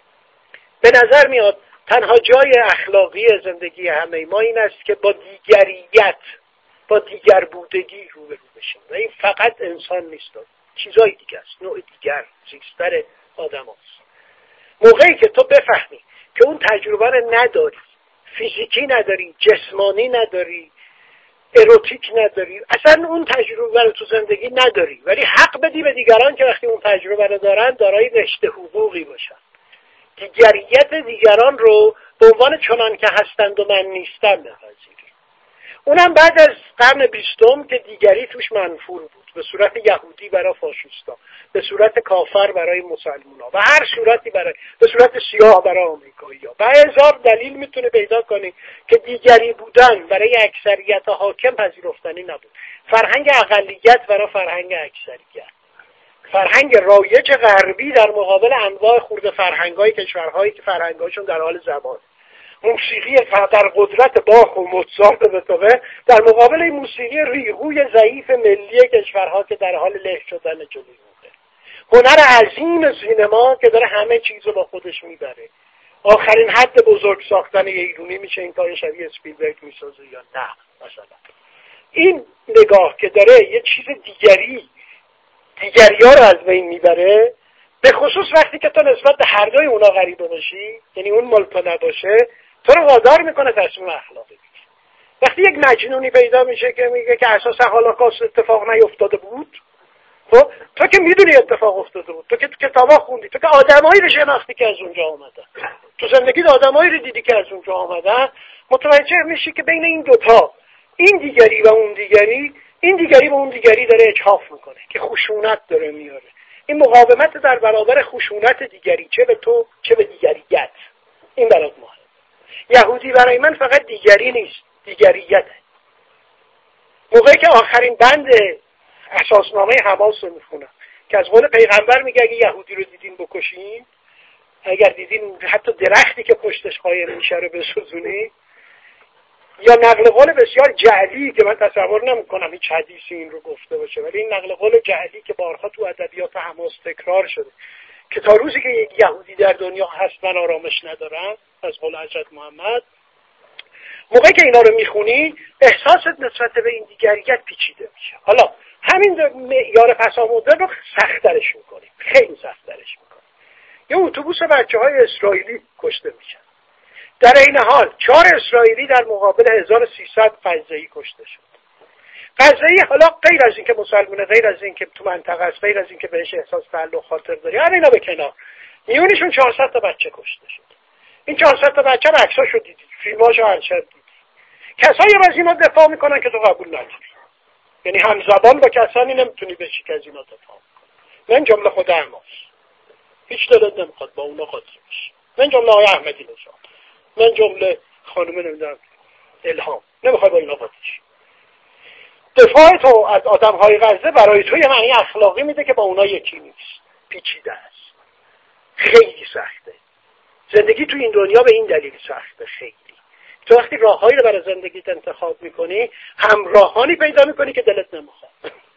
به نظر میاد تنها جای اخلاقی زندگی همه ما این است که با دیگریت، با دیگر بودگی روبرو بشیم. و این فقط انسان نیست، چیزای دیگه است، نوع دیگر زیستر آدم هست. موقعی که تو بفهمی که اون تجربه رو نداری، فیزیکی نداری، جسمانی نداری، اروتیک نداری، اصلا اون تجربه رو تو زندگی نداری، ولی حق بدی به دیگران که وقتی اون تجربه رو دارن دارای رشته حقوقی باشن. دیگریت دیگران رو به عنوان چنان که هستند و من نیستم بپذیری. اونم بعد از قرن 20 که دیگری توش منفور بود، به صورت یهودی برای فاشیستا، به صورت کافر برای مسلمونا و هر صورتی به صورت سیاه برای آمریکایی‌ها. و هزار دلیل میتونه پیدا کنی که دیگری بودن برای اکثریت حاکم پذیرفتنی نبود. فرهنگ اقلیت برای فرهنگ اکثریت، فرهنگ رایج غربی در مقابل انواع خرد فرهنگ‌های کشورهایی که فرهنگ‌هاشون در حال زوال، موسیقی در قدرت باخ و موزارت و بتهوون در مقابل این موسیقی ریگوی ضعیف ملی کشورها که در حال له شدن جلوی مونده، هنر عظیم سینما که داره همه چیز رو با خودش میبره. آخرین حد بزرگ ساختن ایرونی میشه این کار شبیه اسپیلبرگ میسازه یا نه؟ مثلا این نگاه که داره یه چیز دیگری‌ها رو از بین میبره، به خصوص وقتی که تو نسبت به هر دوی اونا غریبه باشی، یعنی اون مال تو نباشه، تو رو وادار میکنه تصمیم اخلاقی بگیری. وقتی یک مجنونی پیدا میشه که میگه که اساسا هولوکاست اتفاق نیفتاده بود، خب تو که میدونی اتفاق افتاده بود، تو که تو کتابا خوندی، تو که آدمایی رو شناختی که از اونجا آمدن، تو زندگی آدمایی رو دیدی که از اونجا آمدن، متوجه میشی که بین این دوتا، این دیگری و اون دیگری، این دیگری و اون دیگری داره اجحاف میکنه که خشونت داره میاره. این مقاومت در برابر خشونت دیگری، چه به تو چه به دیگریت، این برات مهمه. یهودی برای من فقط دیگری نیست، دیگریته. موقعی که آخرین بند اساسنامه حماس رو میخونم که از قول پیغمبر میگه اگه یهودی رو دیدین بکشین، اگر دیدین حتی درختی که پشتش قایم میشه رو بسوزونی، یا نقل قول بسیار جعلی که من تصور نمیکنم هیچ حدیثی این رو گفته باشه، ولی این نقل قول جعلی که بارها تو ادبیات حماس تکرار شده که تا روزی که یک یهودی در دنیا هست من آرامش ندارم، از قول حضرت محمد، موقعی که اینا رو میخونی احساست نسبت به این دیگریت پیچیده میشه. حالا همین معیار پسامدرن رو سخت‌ترش میکنیم، خیلی سخت‌ترش میکنیم. یه اتوبوس بچه‌های اسرائیلی کشته میشن، در این حال 4 اسرائیلی در مقابل 1300 غزه‌ای کشته شد. غزه‌ای حالا غیر از این که مسلمونه، غیر از این که تو منطقه است، غیر از این که بهش احساس تعلق خاطر داری، همینا به کنار، میونشون 400 تا بچه کشته شد. این 400 تا بچه هم عکساشو دیدی، فیلماشو هر شب دیدی. کسایی از اینا دفاع میکنن که تو قبول نداری، یعنی همزبان با کسانی نمیتونی بشی که از اینا دفاع میکنن. من جمله خود حماس، هیچ دلت نمیخواد با اونا قاطی بشی. من جمله های احمدی نژاد، من جمله خانم نمیدونم الهام، نمیخواد با اینا قاطی شی. دفاع تو از آدم‌های غزه برای تو یه معنی اخلاقی میده که با اونا یکی نیست، پیچیده است، خیلی سخته. زندگی تو این دنیا به این دلیل سخته خیلی. تو وقتی راههایی رو برای زندگیت انتخاب میکنی، همراهانی پیدا میکنی که دلت نمیخواد.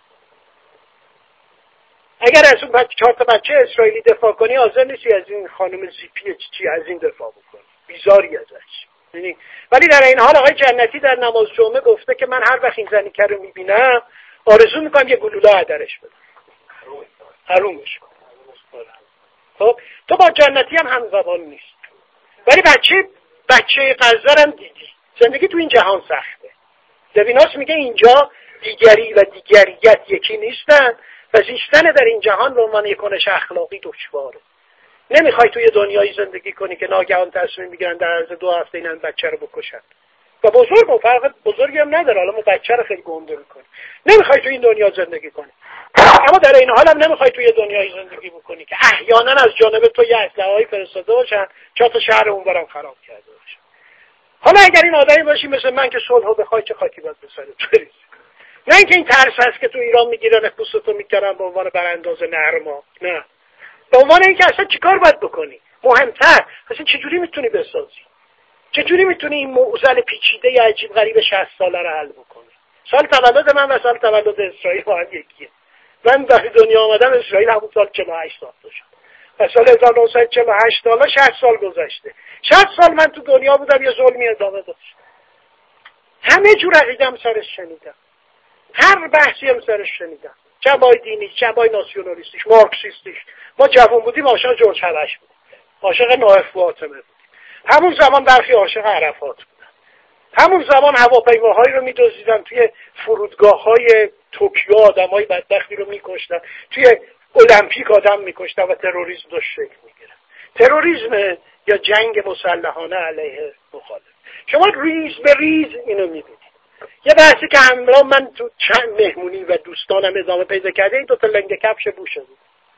اگر از اون 4 تا بچه اسرائیلی دفاع کنی، حاضر نیستی از این خانم زیپی چی از این دفاع بکنی، بیزاری ازش. ولی در این حال آقای جنتی در نماز جمعه گفته که من هر وقت این زنیکه رو میبینم آرزو میکنم یه گلوله عدرش بدم، حرومش کنم. خب تو با جنتی هم همزبان نیست، ولی بچه قذرم دیدی. زندگی تو این جهان سخته. لویناس میگه اینجا دیگری و دیگریت یکی نیستن و زیستن در این جهان به عنوان یک کنش اخلاقی دشواره. نمیخوای توی دنیایی زندگی کنی که ناگهان تصمیم میگیرن در عرض 2 هفته این بچه رو بکشن و بزرگ، فرق بزرگی هم نداره، حالا ما بچه رو خیلی گنده میکنیم. نمیخوای توی این دنیا زندگی کنی، اما در این حال هم نمیخوای توی دنیایی زندگی بکنی که احیانا از جانب تو یه اسلحه‌ای فرستاده باشن 4 تا شهر اونورم خراب کرده باشن. حالا اگر این آدمی باشی مثل من که صلحو بخوای چه خاکی باید به سرت بریزی. نه اینکه این ترس هست که تو ایران میگیرن پوستتو میکنن به عنوان برانداز نرما، نه، به عنوان اینکه اصلا چیکار باید بکنی. مهمتر اصلا چجوری میتونی بسازی، چجوری میتونی این معضل پیچیده عجیب غریب 60 ساله رو حل بکنی. سال تولد من و سال تولد اسرائیل با هم یکیه. من وقتی دنیا آمدم اسرائیل همون سال 48 سال شد و سال 1948 سالا 60 سال گذشته. 60 سال من تو دنیا بودم، یه ظلمی ادامه داشت. همه جور عقیده‌ام سرش شنیدم، هر بحثی هم سرش شنیدم، جنبه‌های دینی، جنبه‌های ناسیونالیستیش، مارکسیستیش. ما جوان بودیم عاشق جورج هوش بودیم، عاشق نایف فاطمه بودیم. همون زمان برخی عاشق عرفات بودن. همون زمان هواپیماهایی رو می‌دزدیدن توی فرودگاه‌های توکیو، آدمای بدبختی رو می‌کشتن، توی المپیک آدم می‌کشتن و تروریسم داشت شکل می‌گرفت. تروریسم یا جنگ مسلحانه علیه مخالف. شما ریز به ریز اینو می‌بینید. یه بحثی که همراه من تو چند مهمونی و دوستانم ادامه پیدا کرده، این 2 تا لنگ کفش بوشه بود.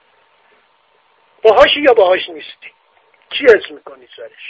باهاشی یا باهاش نیستی؟ چی حس می‌کنی سرش؟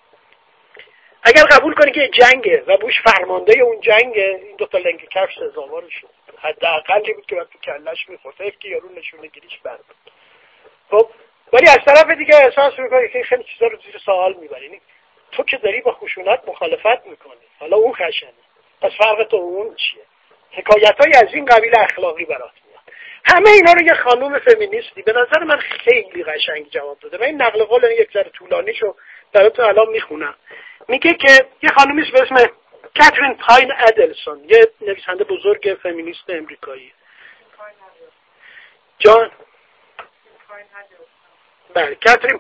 اگر قبول کنی که جنگه و بوش فرمانده اون جنگه، این 2 تا لنگ کفش سزاوارش بود. حداقلی بود که بعد تو کلش می‌خورد، حیف که یارو نشونه گیریش بر بود. خب ولی از طرف دیگه احساس می‌کنی که خیلی چیزا رو زیر سوال می‌بری. تو که داری با خشونت مخالفت می‌کنی، حالا اون خشنه، پس فرق تو اون چیه؟ حکایت‌های از این قبیل اخلاقی برات میاد. همه اینا رو یه خانم فمینیستی به نظر من خیلی قشنگ جواب داده. من این نقل قول یک ذره طولانیشو براتون الان میخونم. میگه که یه خانومی به اسم کاترین پاین ادلسون، یه نویسنده بزرگ فمینیست امریکایی. جان بله، کاترین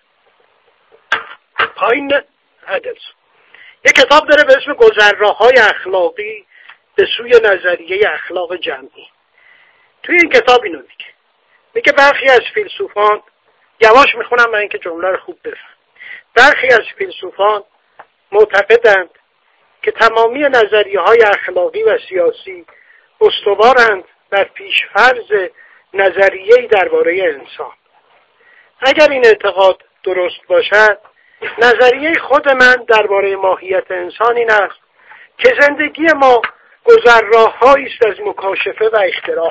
پاین ادلسون یه کتاب داره به اسم گذرراهای اخلاقی به سوی نظریه اخلاق جمعی. توی این کتاب اینو میگه برخی از فیلسوفان، یواش میخونم من اینکه جمله رو خوب بفهم، برخی از فیلسوفان معتقدند که تمامی نظریه‌های اخلاقی و سیاسی استوارند بر پیشفرض نظریه‌ای درباره انسان. اگر این اعتقاد درست باشد، نظریه خود من درباره ماهیت انسان این است که زندگی ما گذرراه‌هایی است از مکاشفه و اختراع.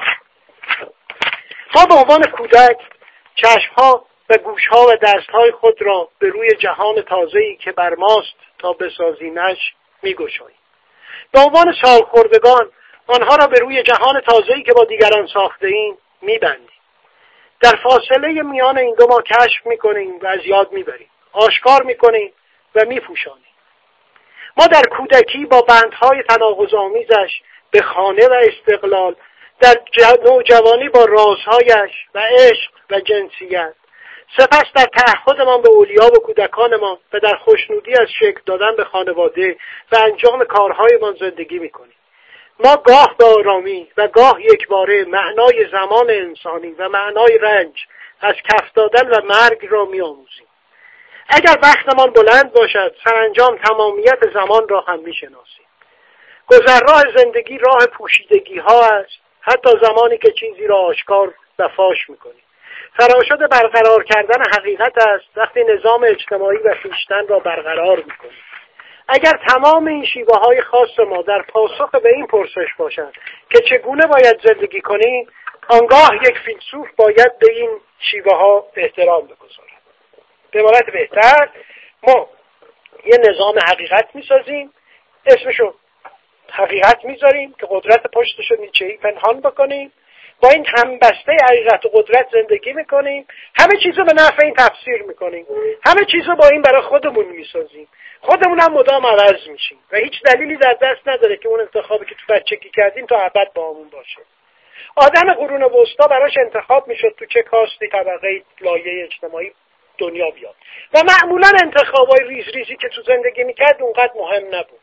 ما به عنوان کودک چشم‌ها و گوش‌ها و دست‌های خود را به روی جهان تازه‌ای که بر ماست تا بسازیمش می‌گشاییم. به عنوان سالخوردگان آنها را به روی جهان تازه‌ای که با دیگران ساخته‌ایم می‌بندیم. در فاصله میان این دو ما کشف می‌کنیم و از یاد می‌بریم، آشکار می‌کنیم و می‌پوشانیم. ما در کودکی با بندهای تناقض‌آمیزش به خانه و استقلال، در نوجوانی با رازهایش و عشق و جنسیت، سپس در تعهدمان به اولیا و کودکانمان و در خوشنودی از شکل دادن به خانواده و انجام کارهایمان زندگی می‌کنیم. ما گاه به آرامی و گاه یکباره معنای زمان انسانی و معنای رنج از کف دادن و مرگ را می‌آموزیم. اگر بختمان بلند باشد، سرانجام تمامیت زمان را هم می‌شناسیم. گذرراه زندگی راه پوشیدگی ها است، حتی زمانی که چیزی را آشکار و فاش می‌کنیم. فراشد برقرار کردن حقیقت است وقتی نظام اجتماعی و خویشتن را برقرار می‌کنیم. اگر تمام این شیوه‌های خاص ما در پاسخ به این پرسش باشند که چگونه باید زندگی کنیم، آنگاه یک فیلسوف باید به این شیوه‌ها احترام بگذارد. به عبارت بهتر، ما یه نظام حقیقت می‌سازیم، اسمشو حقیقت می‌ذاریم که قدرت پشتشو نیچه‌ای پنهان بکنیم. با این همبسته حقیقت و قدرت زندگی میکنیم، همه چیزو به نفع این تفسیر میکنیم، همه چیزو با این برای خودمون میسازیم، خودمون هم مدام عوض میشیم و هیچ دلیلی در دست نداره که اون انتخابی که تو بچگی کردیم تا ابد با همون باشه. آدم قرون وسطا براش انتخاب میشد تو چه کاستی، طبقه، لایه اجتماعی دنیا بیاد و معمولا انتخابای ریز ریزی که تو زندگی میکرد اونقدر مهم نبود.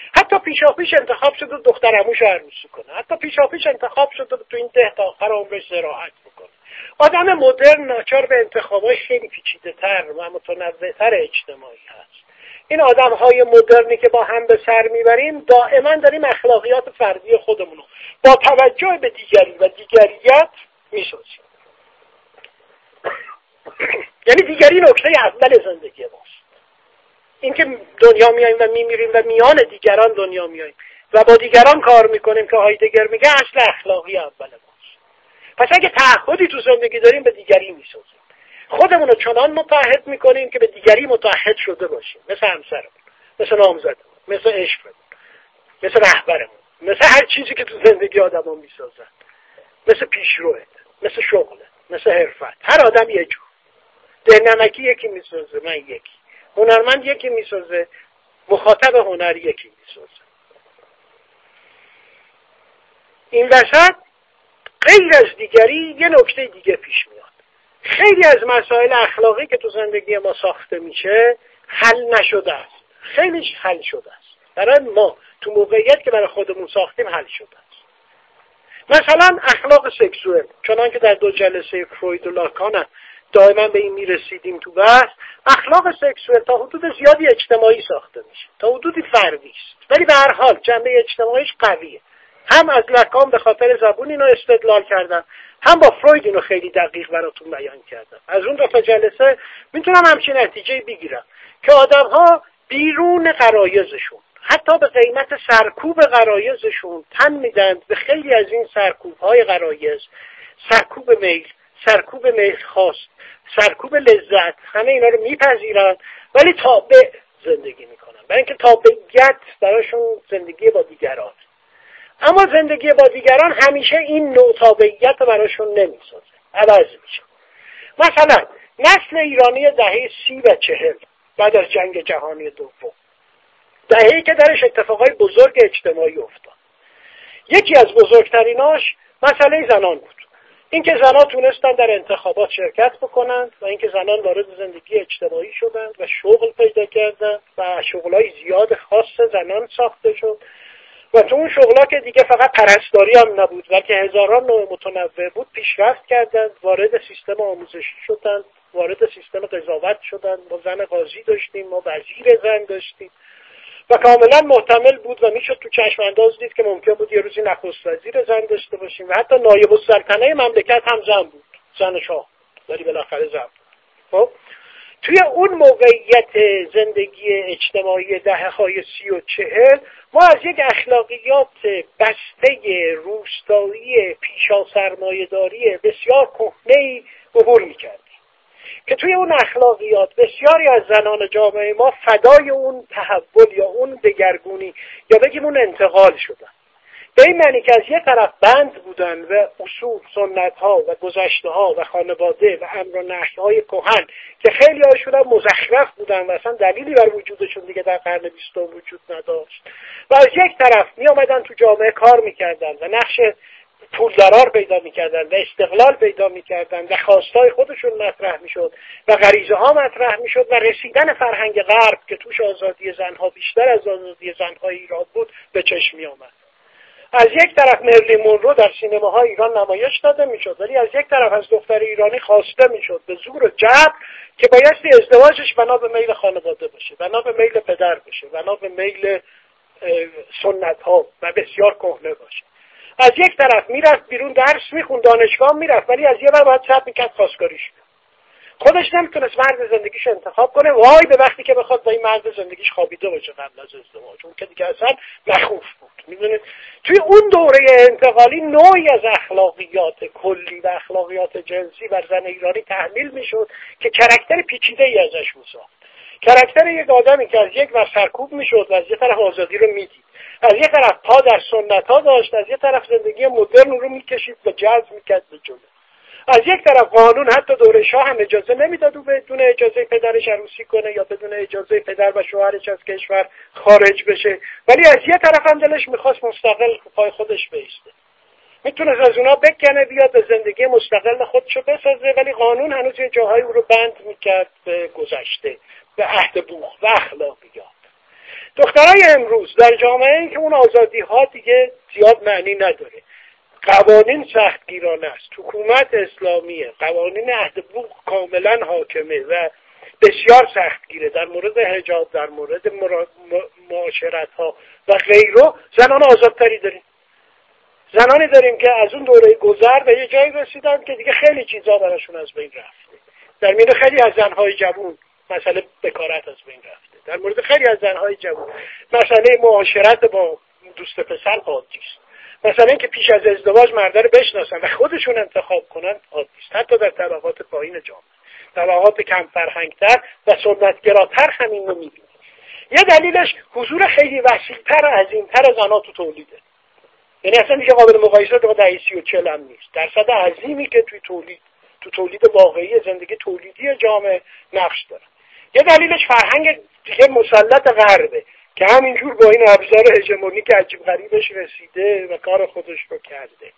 حتی پیشاپیش انتخاب شد و دختر عموش عروسی کنه، حتی پیشاپیش انتخاب شد و تو این ده تا آخر عمرش استراحت بکنه. آدم مدرن ناچار به انتخابای خیلی پیچیده‌تر و متنوع‌تر اجتماعی هست. این آدم‌های مدرنی که با هم به سر میبریم دائما داریم اخلاقیات فردی خودمونو با توجه به دیگری و دیگریت میسازیم. یعنی دیگری نکته اول زندگی ماست. اینکه دنیا میاییم و میمیریم و میان دیگران دنیا میاییم و با دیگران کار میکنیم که هایدگر میگه اصل اخلاقی اول ماست. پس اگه تعهدی تو زندگی داریم به دیگری میسازیم. خودمون رو چنان متعهد میکنیم که به دیگری متعهد شده باشیم، مثل همسرمون، مثل نامزدمون، مثل عشقمون، مثل رهبرمون، مثل هر چیزی که تو زندگی آدما میسازن، مثل پیشروت، مثل شغل، مثل حرفت. هر آدم یه جور. دهنمکی یکی میسازه، من یکی. هنرمند یکی میسازه، مخاطب هنر یکی میسازه. این وسط غیر از دیگری یه نکته دیگه پیش میاد. خیلی از مسائل اخلاقی که تو زندگی ما ساخته میشه حل نشده است. خیلیش حل شده است. برای ما تو موقعیت که برای خودمون ساختیم حل شده است. مثلا اخلاق سکسوال، چنان که در 2 جلسه فروید و لاکان دائما به این میرسیدیم تو بحث، اخلاق سکسوال تا حدود زیادی اجتماعی ساخته میشه، تا حدودی فردی است، ولی به هر حال جنبه اجتماعیش قویه. هم از لاکان به خاطر زبون اینو استدلال کردم، هم با فروید اینو خیلی دقیق براتون بیان کردم. از اون 2 جلسه میتونم همچین نتیجه بگیرم که آدم‌ها بیرون غرایزشون، حتی به قیمت سرکوب غرایزشون، تن میدن به خیلی از این سرکوب‌های غرایز، سرکوب میل، سرکوب میل خواست، سرکوب لذت، همه اینا رو میپذیرن ولی تابع زندگی میکنن، برای اینکه تابعیت براشون زندگی با دیگران. اما زندگی با دیگران همیشه این نوع تابعیت براشون نمیسازه، عوض میشه. مثلا نسل ایرانی دهه 30 و 40 بعد از جنگ جهانی دوم، دهه‌ای که درش اتفاقای بزرگ اجتماعی افتاد، یکی از بزرگتریناش مسئله زنان بود. اینکه زنان تونستن در انتخابات شرکت بکنند و اینکه زنان وارد زندگی اجتماعی شدند و شغل پیدا کردند و شغلای زیاد خاص زنان ساخته شد و تو اون شغلا که دیگه فقط پرستاری هم نبود بلکه هزاران نوع متنوع بود، پیشرفت کردند، وارد سیستم آموزشی شدند، وارد سیستم قضاوت شدند. ما زن قاضی داشتیم، ما وزیر زن داشتیم و کاملا محتمل بود و میشد تو چشم انداز دید که ممکن بود یه روزی نخست وزیر زن داشته باشیم و حتی نایب السلطنه مملکت هم زن بود، زن شاه، ولی بالاخره زن بود. خب توی اون موقعیت زندگی اجتماعی دهه‌های 30 و 40 ما از یک اخلاقیات بسته روستایی پیشا سرمایه‌داری بسیار کهنه‌ای عبور می‌کردیم که توی اون اخلاقیات بسیاری از زنان جامعه ما فدای اون تحول یا اون دگرگونی یا بگیم اون انتقال شدن. به این معنی که از یک طرف بند بودن و اصول، سنت‌ها و گذشته‌ها و خانواده و امر و نهی‌های کهن که خیلی هاشون هم مزخرف بودن و اصلا دلیلی بر وجودشون دیگه در قرن 20 وجود نداشت و از یک طرف می آمدن تو جامعه کار می‌کردن و نقش پولدارار پیدا می‌کردن و استقلال پیدا می‌کردن و خواستای خودشون مطرح می‌شد و غریزه ها مطرح می‌شد و رسیدن فرهنگ غرب که توش آزادی زن‌ها بیشتر از آزادی زن‌های ایران بود به چشم می‌آمد. از یک طرف مرلین مونرو در سینماهای ایران نمایش داده میشد ولی از یک طرف از دختر ایرانی خواسته میشد به زور و جبر که بایستی ازدواجش بنا به میل خانواده باشه، بنا به میل پدر باشه، بنا به میل سنت ها و بسیار کهنه باشه. از یک طرف میرفت بیرون درس میخوند، دانشگاه میرفت ولی از یه بر باید صبر میکرد خواستگاریش. خودش نمیتونست مرد زندگیش انتخاب کنه، وای به وقتی که بخواد با این مرد زندگیش خوابیده باشه قبل از ازدواج، اون که دیگه اصلا مخوف بود. میدونید توی اون دوره انتقالی نوعی از اخلاقیات کلی و اخلاقیات جنسی بر زن ایرانی تحمیل میشد که کاراکتر پیچیده‌ای ازش میساخت. کاراکتر یک آدمی که از یک ور سرکوب میشد و از یک طرف آزادی رو میدید، از یک طرف پا در سنت‌ها داشت، از یک طرف زندگی مدرن رو میکشید و جذب میکرد به جلو. از یک طرف قانون حتی دوره شاه هم اجازه نمیداد و بدون اجازه پدرش عروسی کنه یا بدون اجازه پدر و شوهرش از کشور خارج بشه، ولی از یک طرف هم دلش میخواست مستقل پای خودش بایسته. میتونست از اونا بکنه بیاد به زندگی مستقل خودشو بسازه، ولی قانون هنوز یه جاهای او رو بند میکرد به گذشته، به عهد بوخ و اخلاقیات. دخترای امروز در جامعه که اون آزادی ها دیگه زیاد معنی نداره، قوانین سختگیرانه است، حکومت اسلامیه، قوانین عهد بوق کاملا حاکمه و بسیار سختگیره در مورد حجاب، در مورد معاشرت ها و غیره. زنان آزادتری داریم، زنانی داریم که از اون دوره گذر به یه جایی رسیدن که دیگه خیلی چیزا براشون از بین رفته. در مورد خیلی از زنهای جوان مسئله بکارت از بین رفته، در مورد خیلی از زنهای جوان مسئله معاشرت با دوست پسر عادی است، مثلا اینکه پیش از ازدواج مردا رو بشناسن و خودشون انتخاب کنن عادی است. حتی در طبقات پایین جامعه، طبقات کم فرهنگتر و سنتگراتر همین رو می‌بینیم. یه دلیلش حضور خیلی وسیع‌تر و عظیم‌تر زنان تو تولیده. یعنی اصلا دیگه قابل مقایسه با دهه 30 و 40 هم نیست. درصد عظیمی که تو تولید واقعی زندگی تولیدی جامعه نقش داره. یه دلیلش فرهنگ دیگه مسلط غربه که همینجور با این ابزار هژمونیک عجیب غریبش رسیده و کار خودش رو کرده.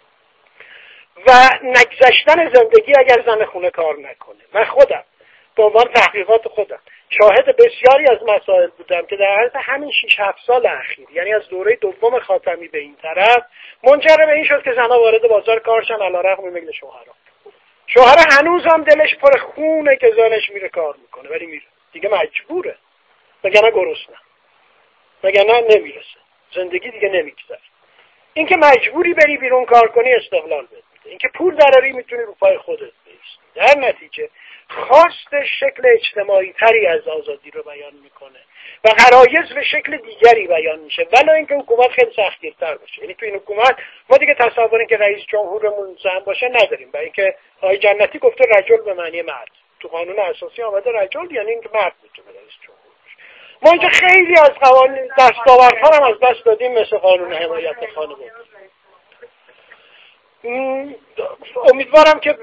و نگذشتن زندگی اگر زن خونه کار نکنه. من خودم به عنوان تحقیقات خودم شاهد بسیاری از مسائل بودم که در عرض همین 6-7 سال اخیر، یعنی از دوره دوم خاتمی به این طرف، منجر به این شد که زنها وارد بازار کارشن علیرغم میل شوهر هنوز هم دلش پر خونه که زنش میره کار میکنه، ولی میره دیگه مجبوره، وگرنه گرسنه، وگرنه نمیرسه، زندگی دیگه نمیگذره. اینکه مجبوری بری بیرون کار کنی استقلال بده، اینکه پول دراری میتونی رو پای خودت بایستی. در نتیجه خواست شکل اجتماعی تری از آزادی رو بیان میکنه و غرایز به شکل دیگری بیان میشه، ولی اینکه حکومت خیلی سختگیرتر باشه. یعنی تو این حکومت ما دیگه تصور اینکه رئیس جمهورمون زن باشه نداریم، برای اینکه آقای جنتی گفته رجل به معنی مرد، تو قانون اساسی آمده رجل، یعنی اینکه مرد میتونه رئیس جمهور باشه. ما اینجا خیلی از قوانین دستاوردها هم از دست دادیم، مثل قانون حمایت خانواده. امیدوارم که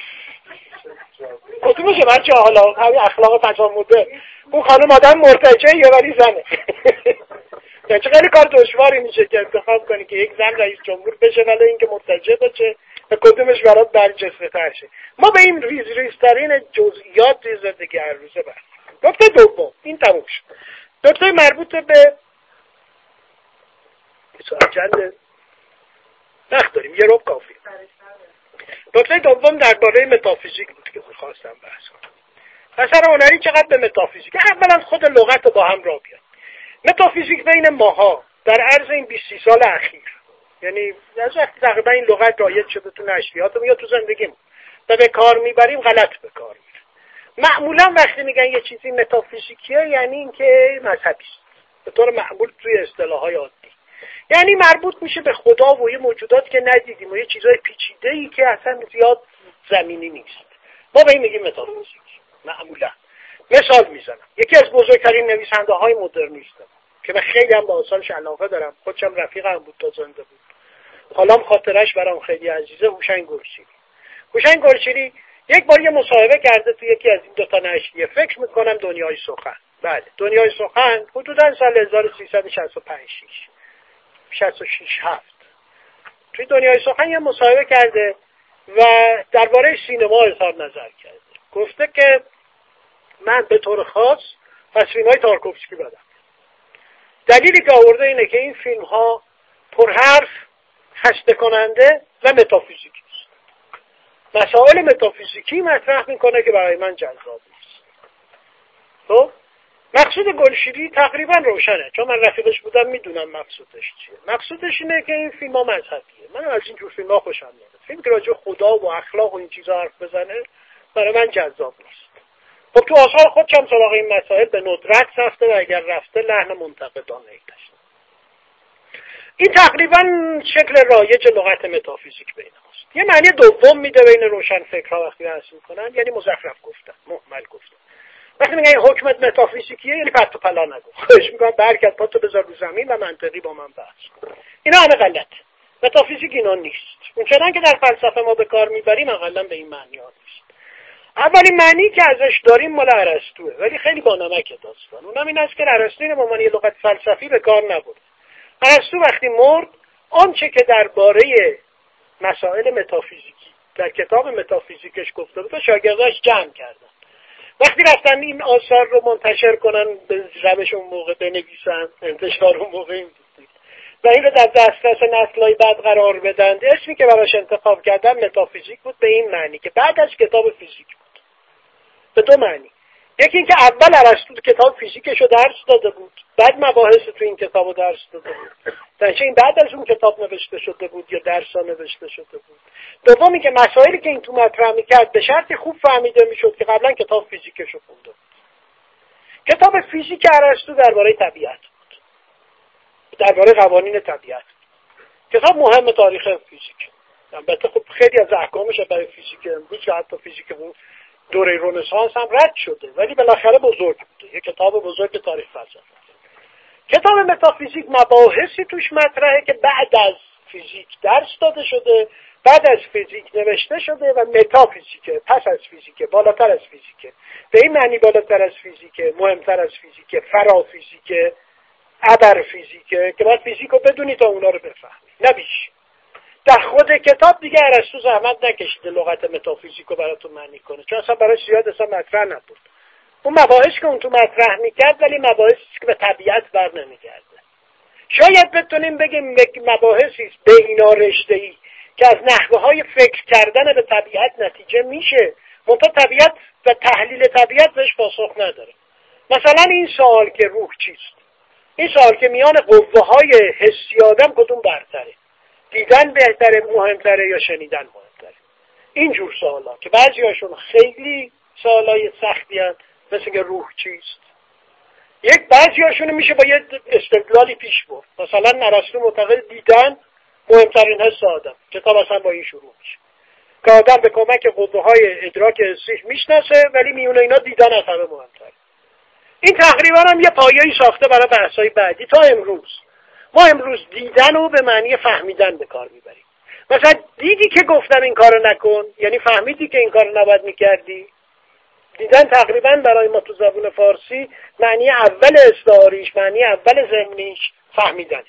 کدومشه بچه حالا همین اخلاق تجمده، اون خانم آدم مرتجعیه ولی زنه. یعنی خیلی کار دشواری میشه که انتخاب کنی که یک زن رئیس جمهور بشه ولی اینکه مرتجع باشه و کدومش برات برجسته تر شه. ما به این ریزترین جزئیات زندگی هر روزه برسیم. نکته دوم این تموم شد. نکته مربوط به چند وقت داریم، یه ربع کافی. نکته دوم درباره متافیزیک بود که خواستم بحث کنم. اثر هنری چقدر به متافیزیک؟ اولا خود لغت با هم را بیاد. متافیزیک بین ماها در عرض این 20 سال اخیر، یعنی از وقتی تقریبا این لغت رایج شده تو نشریاتمون یا تو زندگیمون و به کار میبریم غلط به کار میبریم. معمولا وقتی میگن یه چیزی متافیزیکیه یعنی اینکه مذهبی است، به طور معمول توی اصطلاحات عادی، یعنی مربوط میشه به خدا و یه موجودات که ندیدیم و یه چیزای پیچیده‌ای که اصلا زیاد زمینی نیست. ما به این میگیم متافیزیک. معمولا مثال میزنم، یکی از بزرگترین نویسنده‌های مدرنیستم که من خیلی هم با آثارش علاقه دارم، خودم رفیقم بود تا زنده بود، حالا خاطرش برام خیلی عزیزه، هوشنگ گلشیری. هوشنگ گلشیری یک بار یه مصاحبه کرده تو یکی از این دو تا نشریه، فکر میکنم دنیای سخن. بله، دنیای سخن حدوداً سال 1365 66 7 توی دنیای سخن یه مصاحبه کرده و درباره سینما اظهار نظر کرده. گفته که من به طور خاص از فیلم‌های تارکوفسکی بدم. دلیلی که آورده اینه که این فیلم‌ها پرحرف، خسته کننده و متافیزیکی است. مسائل متافیزیکی مطرح میکنه که برای من جذاب نیست. تو مقصود گلشیری تقریبا روشنه، چون من رفیقش بودم میدونم مقصودش چیه. مقصودش اینه که این فیلم ها مذهبیه. من از این جور فیلم ها خوشم میاد. فیلم که راجع خدا و اخلاق و این چیزا حرف بزنه برای من جذاب نیست. خب تو آثار خودم سراغ این مسائل به ندرت رفته و اگر رفته لحن منتقدانه ای داشته. این تقریبا شکل رایج لغت متافیزیک بین ماست. یه معنی دوم میده بین روشنفکرها وقتی بحث میکنن، یعنی مزخرف گفتن، مهمل گفتن. وقتی میگن این حکمت متافیزیکیه یعنی پرت و پلا نگو. خواهش میکنم برکت پاتو بذار رو زمین و منطقی با من بحث کن. اینا همه غلط. متافیزیک اینا نیست. اونچنان که در فلسفه ما به کار میبریم اقلا به این معنی ها نیست. اولین معنی که ازش داریم مال ارسطوئه، ولی خیلی با نمک داستان. اونم این است که ارسطو اینو به معنی لغت فلسفی به کار نبرد. ارسطو وقتی مرد آنچه که درباره مسائل متافیزیکی در کتاب متافیزیکش گفته بود شاگرداش جمع کردن وقتی رفتن این آثار رو منتشر کنن، به روش اون موقع بنویسن، انتشار اون موقع این بود و این رو در دسترس نسل‌های بعد قرار بدن، اسمی که براش انتخاب کردن متافیزیک بود، به این معنی که بعد از کتاب فیزیک بود. به دو معنی. یکی این که اول ارسطو کتاب فیزیکش رو درس داده بود، بعد مباحث تو این کتاب رو درس داده بود. درنچه این بعد از اون کتاب نوشته شده بود یا درس ها نوشته شده بود. دومی که مسائلی که این تو مطرح میکرد به شرطی خوب فهمیده میشد که قبلا کتاب فیزیکش رو خونده بود. کتاب فیزیک ارسطو درباره طبیعت بود، درباره قوانین طبیعت. کتاب مهم تاریخ فیزیک. البته خب خیلی از احکامش برای فیزیک امروز که حتی فیزیک دوره رنسانس هم رد شده، ولی بالاخره بزرگ بوده. یک کتاب بزرگ تاریخ فلسفه. کتاب متافیزیک مباحثی توش مطرحه که بعد از فیزیک درس داده شده، بعد از فیزیک نوشته شده و متافیزیکه، پس از فیزیکه، بالاتر از فیزیکه. به این معنی بالاتر از فیزیکه، مهمتر از فیزیکه، فرافیزیکه، ابرفیزیکه که باید فیزیک رو بدونی تا اونا رو بفهمی، نه بیش. در خود کتاب دیگه ارسطو زحمت نکشیده لغت متافیزیک رو براتون معنی کنه، چون اصلا برای زیاد اصلا مطرح نبود. اون مباحث که اون تو مطرح میکرد ولی مباحثی که به طبیعت بر نمیگرده. شاید بتونیم بگیم مباحثی بینا رشته‌ای که از نحوه‌های فکر کردن به طبیعت نتیجه میشه، منتها طبیعت و تحلیل طبیعت بهش پاسخ نداره. مثلا این سوال که روح چیست، این سوال که میان قوه‌های حسی آدم کدوم برتره، دیدن بهتره مهمتره یا شنیدن مهمتره، اینجور سوالا که بعضی‌هاشون خیلی سوالای سختی هستند، مثل که روح چیست. یک بعضی‌هاشون میشه با یه استدلالی پیش برد. مثلا ارسطو معتقد دیدن مهمترین حس آدم. کتاب اصلا با این شروع میشه که آدم به کمک قوه‌های ادراک حسیش میشناسه، ولی میونه اینا دیدن از همه مهمتره. این تقریبا هم یه پایه‌ای ساخته برای بحث‌های بعدی تا امروز. ما امروز دیدن رو به معنی فهمیدن به کار میبریم. مثلا دیدی که گفتم این کارو نکن، یعنی فهمیدی که این کارو نباید میکردی. دیدن تقریبا برای ما تو زبان فارسی معنی اول استعاریش، معنی اول ضمنیش فهمیدنه.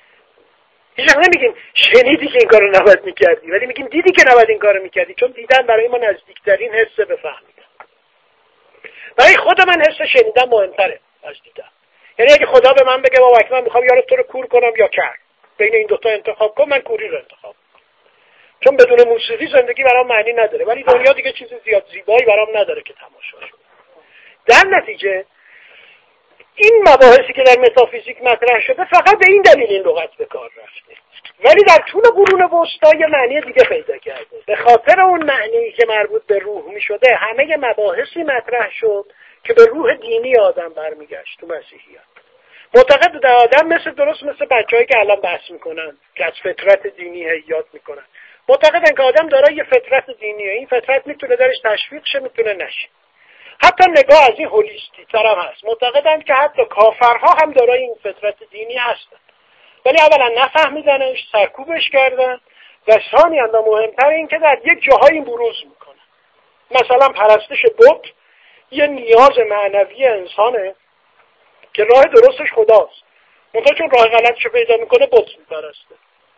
هیچ وقت نمیگیم شنیدی که این کارو نباید میکردی، ولی میگیم دیدی که نباید این کارو میکردی، چون دیدن برای ما نزدیکترین حس به فهمیدن. برای خود من حس شنیدن مهمتره از دیدن. یعنی اگه خدا به من بگه بابا من میخوام یارو تو رو کور کنم یا کر، بین این دوتا انتخاب کن، من کوری رو انتخاب کنم، چون بدون موسیقی زندگی برام معنی نداره، ولی دنیا دیگه چیز زیاد زیبایی برام نداره که تماشاش کنم. در نتیجه این مباحثی که در متافیزیک مطرح شده فقط به این دلیل این لغت به کار رفته، ولی در طول قرون وسطا یه معنی دیگه پیدا کرده. به خاطر اون معنی که مربوط به روح میشده همه مباحثی مطرح شد که به روح دینی آدم برمیگشت تو مسیحیت. معتقد در آدم درست مثل بچه‌هایی که الان بحث میکنن که از فطرت دینی یاد میکنن، معتقدن که آدم دارای یه فطرت دینیه، این فطرت میتونه درش تشویق شه میتونه نشه. حتی نگاه از این هولیستی تر هم هست، معتقدن که حتی کافرها هم دارای این فطرت دینی هستن، ولی اولا نفهمیدنش، سرکوبش کردن، و ثانیاً و مهمتر این که در یک جاهایی بروز میکنن. مثلا پرستش بت یه نیاز معنوی انسانه که راه درستش خداست، منتها چون راه غلطشو پیدا میکنه بت میپرسته.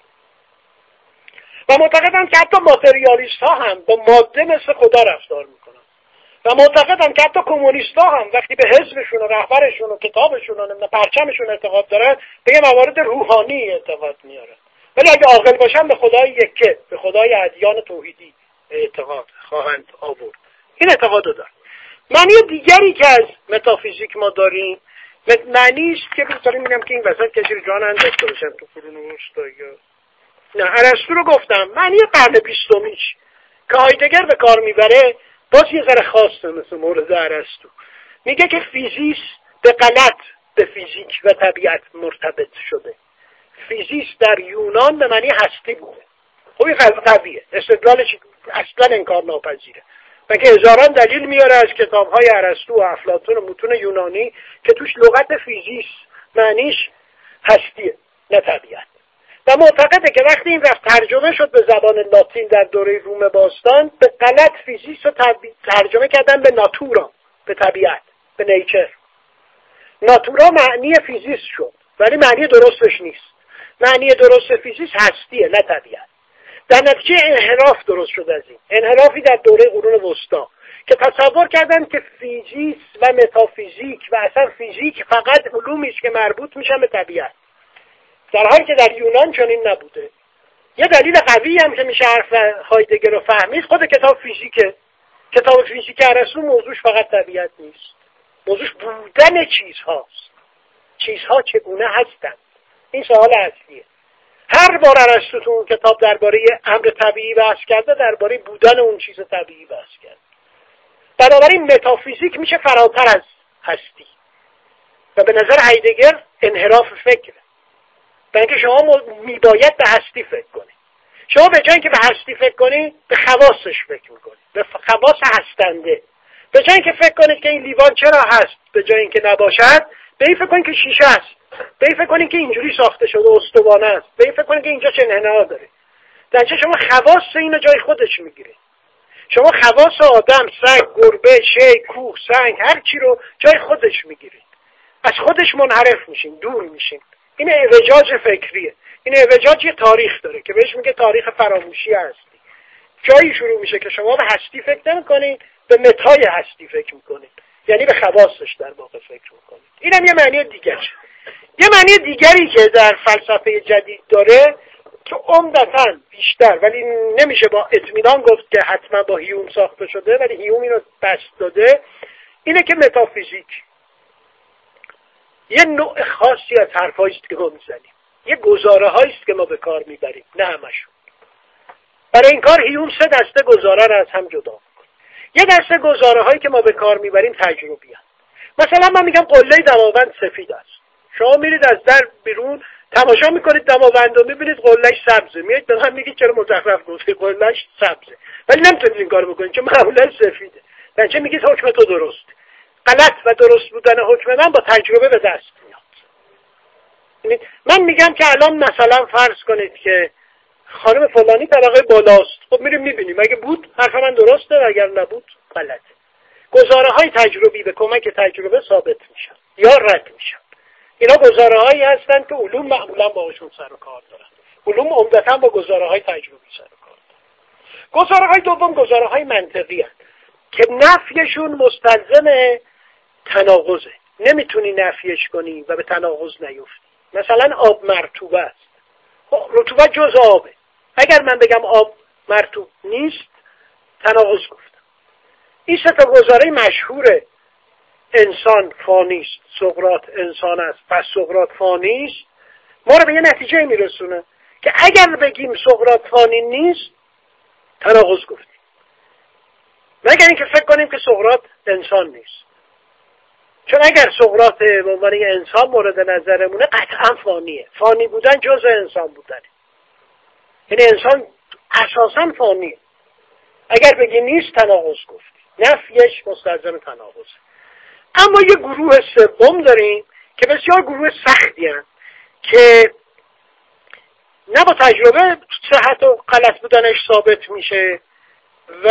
و معتقدن که حتی ماتریالیست ها هم با ماده مثل خدا رفتار میکنن، و معتقدن که حتی کمونیست ها هم وقتی به حزبشون و رهبرشون و کتابشون و پرچمشون اعتقاد دارن به یه موارد روحانی اعتقاد میارن، ولی اگه عاقل باشن به خدای یکه، به خدای ادیان توحیدی اعتقاد خواهند آورد. این اعتقادو دارن. معنی دیگری که از متافیزیک ما داریم معنی است که بذاریم میگم که این وسط کسی رو جان انداخته باشن تو قرون وسطا یا نه. ارسطو رو گفتم، معنی قرن 20میش که هایدگر به کار میبره باز یه ذره خاصه مثل مورد ارسطو. میگه که فیزیس به غلط به فیزیک و طبیعت مرتبط شده. فیزیس در یونان به معنی هستی بوده. خب این طبیعه، استدلالش اصلا انکار ناپذیره. بلکه هزاران دلیل میاره از کتاب‌های ارسطو و افلاطون و متون یونانی که توش لغت فیزیس معنیش هستیه نه طبیعت. و معتقده که وقتی این وقت ترجمه شد به زبان لاتین در دوره روم باستان، به غلط فیزیس رو ترجمه کردن به ناتورا، به طبیعت، به نیچر. ناتورا معنی فیزیس شد ولی معنی درستش نیست. معنی درست فیزیس هستیه نه طبیعت. در نتیجه انحراف درست شد از این. انحرافی در دوره قرون وسطا که تصور کردن که فیزیک و متافیزیک و اصلا فیزیک فقط علومی است که مربوط میشن به طبیعت، در حالی که در یونان چنین نبوده. یه دلیل قوی هم که میشه حرف هایدگر رو فهمید خود کتاب فیزیکه. کتاب فیزیک ارسطو موضوعش فقط طبیعت نیست، موضوعش بودن چیزهاست. چیزها چگونه هستند؟ این سوال اصلیه. هر بار ارسطو تو اون کتاب درباره امر طبیعی بحث کرده، درباره بودن اون چیز طبیعی بحث کرده. بنابراین متافیزیک میشه فراتر از هستی و به نظر هایدگر انحراف فکره. برای اینکه شما میباید به هستی فکر کنید. شما به جای اینکه به هستی فکر کنید به خواصش فکر میکنید، به خواص هستنده. به جای اینکه فکر کنید که این لیوان چرا هست، به جای اینکه نباشد، به این فکر کنید که شیشه است، به این فکر کنید که اینجوری ساخته شده استوانه است، به این فکر کنید که اینجا چه انحنا داره. در چه شما خواص اینو جای خودش میگیره. شما خواص آدم، سگ، گربه، شی، کوه، سنگ، هر چی رو جای خودش میگیرید. از خودش منحرف میشین، دور میشین. این اعوجاج فکریه. این اعوجاج یه تاریخ داره که بهش میگه تاریخ فراموشی هستی. جایی شروع میشه که شما به هستی فکر نمی‌کنید، به متای هستی فکر می‌کنید. یعنی به خواصش در واقع فکر می‌کنید. اینم یه معنی دیگه. یه معنی دیگری که در فلسفه جدید داره که عمدتاً بیشتر، ولی نمیشه با اطمینان گفت که حتما با هیوم ساخته شده، ولی هیوم اینو بسط داده، اینه که متافیزیک یه نوع خاصی از حرفایی است که ما میزنیم، یه گزاره هایی است که ما به کار میبریم، نه همشون. برای این کار هیوم 3 دسته گزاره را از هم جدا میکنه. یه دسته گزاره هایی که ما به کار میبریم تجربی هست. مثلا من میگم قله دماوند سفید است. شما میرید از در بیرون تماشا میکنید دماوند رو میبینید قلهش سبزه، میاد به من میگید چرا مزخرف گفتی قلهش سبزه، ولی نمیتونید این کارو بکنید چون معمولا سفیده. بچه میگید حکم تو درست. غلط و درست بودن حکم من با تجربه به دست میاد. من میگم که الان مثلا فرض کنید که خانم فلانی طبقه بالاست، خب میریم میبینیم اگه بود حرف من درسته و اگر نبود غلطه. گزاره های تجربی به کمک تجربه ثابت میشن یا رد میشن. اینا گزاره هایی هستن که علوم معمولا باهاشون سر و کار دارن. علوم عمدتاً با گزاره های تجربی سر و کار دارن. گزاره های دوم گزاره های منطقی هست که نفیشون مستلزم تناقضه. نمیتونی نفیش کنی و به تناقض نیفتی. مثلا آب مرطوب است. رطوبت جز آبه. اگر من بگم آب مرطوب نیست تناقض گفتم. این 3 تا گزاره مشهور انسان فانی است، سقراط انسان است، پس سقراط فانی است، ما رو به یه نتیجه میرسونه که اگر بگیم سقراط فانی نیست تناقض گفتیم. مگر اینکه فکر کنیم که سقراط انسان نیست. چون اگر سقراط به عنوان انسان مورد نظرمونه قطعا فانیه. فانی بودن جزء انسان بودنه. یعنی انسان اساسا فانیه. اگر بگی نیست تناقض گفتی. نفیش مستلزم تناقضه. اما یه گروه سوم داریم که بسیار گروه سختی هستند که نه با تجربه صحت و غلط بودنش ثابت میشه و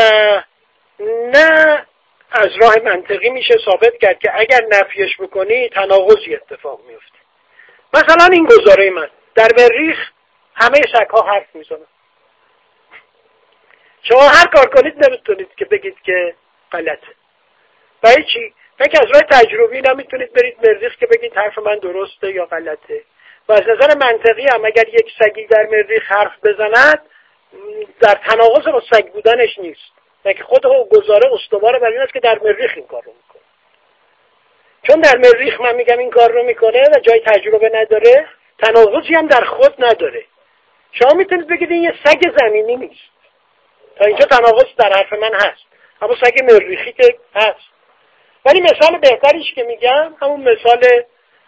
نه از راه منطقی میشه ثابت کرد که اگر نفیش بکنی تناقضی اتفاق میفته. مثلا این گزاره من در مریخ همه سگ‌ها حرف میزنن. شما هر کار کنید نمیتونید که بگید که غلطه. برای چی؟ فکر از راه تجربی نمیتونید برید مریخ که بگید حرف من درسته یا غلطه. و از نظر منطقی هم اگر یک سگی در مریخ حرف بزند در تناقض با سگ بودنش نیست. که خود گزاره استوار بر این است که در مریخ این کار رو میکنه. چون در مریخ من میگم این کار رو میکنه و جای تجربه نداره، تناقضی هم در خود نداره. شما میتونید بگید این یه سگ زمینی نیست. تا اینجا تناقض در حرف من هست. اما سگ مریخی که هست. ولی مثال بهتریش که میگم همون مثال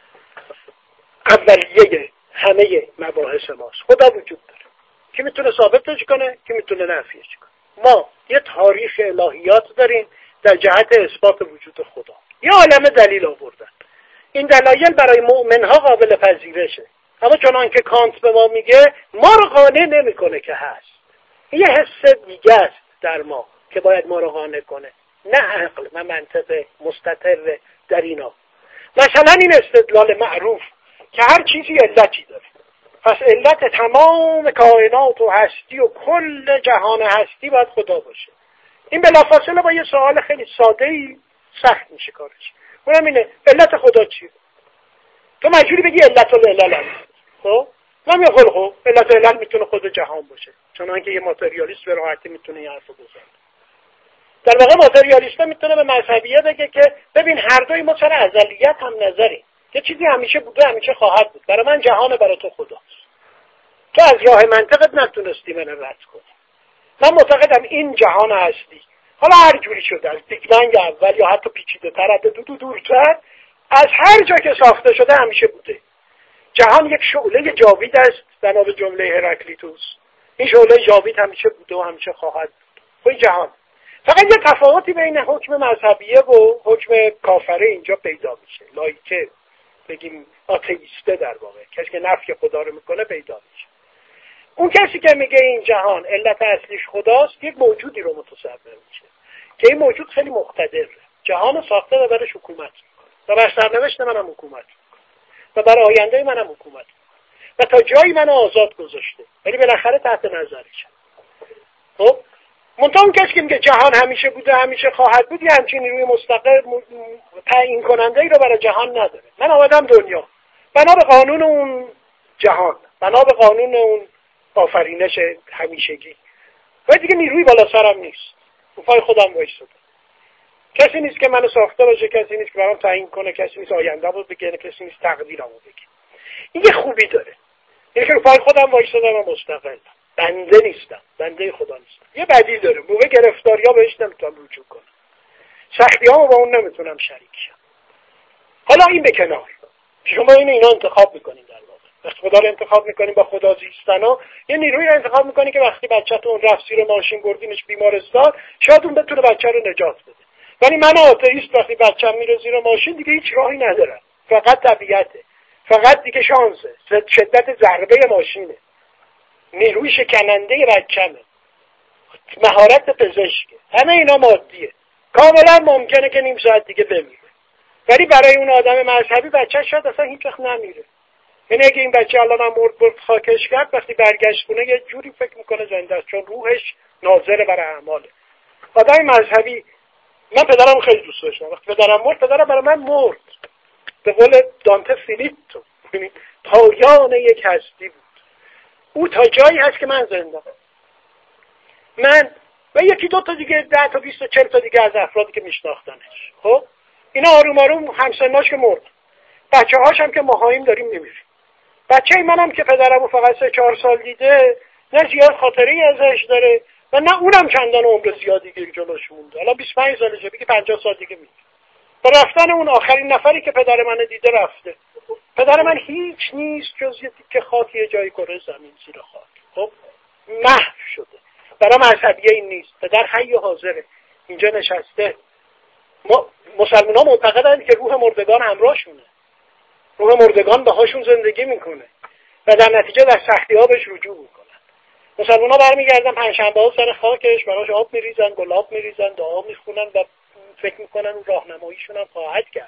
اولیه همه مباحث ماست. خدا وجود داره. کی میتونه ثابتش کنه؟ کی میتونه نفیش کنه؟ ما یه تاریخ الهیات داریم در جهت اثبات وجود خدا. یه عالمه دلیل آوردن. این دلایل برای مؤمنها قابل پذیرشه. اما چنان که کانت به ما میگه ما رو قانع نمیکنه که هست. یه حس دیگه است در ما که باید ما رو قانع کنه. نه عقل و منطق مستتر در اینا. مثلا این استدلال معروف که هر چیزی علتی داره. پس علت تمام کائنات و هستی و کل جهان هستی باید خدا باشه. این بلافاصله با یه سوال خیلی ساده‌ای سخت میشه کارش. اونم اینه علت خدا چیه؟ تو مجبوری بگی علت العلل هست. خب من میگم خب علت العلل میتونه خود جهان باشه، چون که یه ماتریالیست به راحتی میتونه این حرفو بزنه. در واقع ماتریالیست میتونه به مذهبیه بگه که ببین هر دوی ما سر ازلیت هم نظری، یه چیزی همیشه بوده همیشه خواهد بود، برای من جهان برای تو خداست. تو از راه منطقت نتونستی من رد کنی. من معتقدم این جهان هستی حالا هر جوری شده، از بیگ بنگ اول یا حتی پیچیده تر از دورتر، از هر جا که ساخته شده همیشه بوده. جهان یک شعله جاوید است بنا به جمله هراکلیتوس. این شعله جاوید همیشه بوده و همیشه خواهد بود. این جهان فقط یه تفاوتی بین حکم مذهبیه و حکم کافره اینجا پیدا میشه. لایکه بگیم آتئیسته در واقع، کسی که نفی خدا رو میکنه پیدا میشه. اون کسی که میگه این جهان علت اصلیش خداست، یک موجودی رو متصور میشه که این موجود خیلی مقتدره، جهان ساخته و برش حکومت میکنه و بر سرنوشت منم حکومت میکنه و برای آینده منم حکومت میکنه و تا جایی منو آزاد گذاشته، ولی بالاخره تحت نظرشه. خب منتها اون کسی که میگه جهان همیشه بوده همیشه خواهد بود، یه همچین نیروی مستقل تعیین کننده ای رو برای جهان نداره. من آمدم دنیا بنا به قانون اون جهان، بنا به قانون اون آفرینش همیشگی، و دیگه نیروی بالا سرم نیست، رو پای خودم وایسادم. کسی نیست که منو ساخته باشه، کسی نیست که برام تعیین کنه، کسی نیست آینده رو بگه، کسی نیست تقدیرمو بگه. این یه خوبی داره، اینه که رو پای خودم وایسادم و مستقلم، بنده نیستم، بنده خدا نیستم. یه بدی داره، موقع گرفتاریا بهش نمیتونم رجوع کنم، سختیامو با اون نمیتونم شریک شم. حالا این به کنار، شما اینا انتخاب میکنید. وقتی خدا رو انتخاب میکنیم با خدا زیستنا، یه نیروی رو انتخاب میکنی که وقتی بچه‌تون رفت زیر ماشین بردینش بیمارستان، شاید اون بتونه بچه رو نجات بده. ولی من آتئیست وقتی بچه‌م میره زیر ماشین دیگه هیچ راهی ندارم، فقط طبیعته، فقط دیگه شانسه، شدت ضربه ماشینه، نیروی شکننده بچه‌مه، مهارت پزشکه، همه اینا مادیه. کاملا ممکنه که نیم ساعت دیگه بمیره، ولی برای اون آدم مذهبی بچه شاید اصلا هیچ وقت نمیره. یعنی اگه این بچه الان هم مرد خاکش کرد، وقتی برگشت خونه یه جوری فکر میکنه زنده است، چون روحش ناظر بر اعماله. آدم مذهبی، من پدرم خیلی دوست داشتم، وقتی پدرم مرد، پدرم برای من مرد به قول دانته فینیتو، یعنی پایان یک هستی بود. او تا جایی هست که من زنده، من و یکی دو تا دیگه 10 تا 20 تا 40 تا دیگه از افرادی که میشناختنش. خب اینا آروم آروم همسناش که مرد، بچه هاش هم که ماهاییم داریم نمیریم. بچه منم که پدرمو فقط 3-4 سال دیده، نه زیاد خاطری ازش داره و نه اونم چندان عمر زیادی که جلوش مونده. حالا 25 سالشه، بگی 50 سال دیگه میره. با رفتن اون آخرین نفری که پدر من دیده رفته. پدر من هیچ نیست جز یه تیکه خاک یه جای کره زمین زیر خاک. خب محو شده. برای مذهبیه این نیست. پدر حی و حاضره، اینجا نشسته. مسلمان‌ها معتقدند که روح مردگان همراهشونه، روح مردگان باهاشون زندگی میکنه و در نتیجه در سختی‌ها بهش رجوع میکنن. مسلمان‌ها برمیگردن پنجشنبه‌ها سر خاکش، براش آب میریزن، گلاب میریزن، دعا میخونن و فکر میکنن اون راهنماییشون هم خواهد کرد.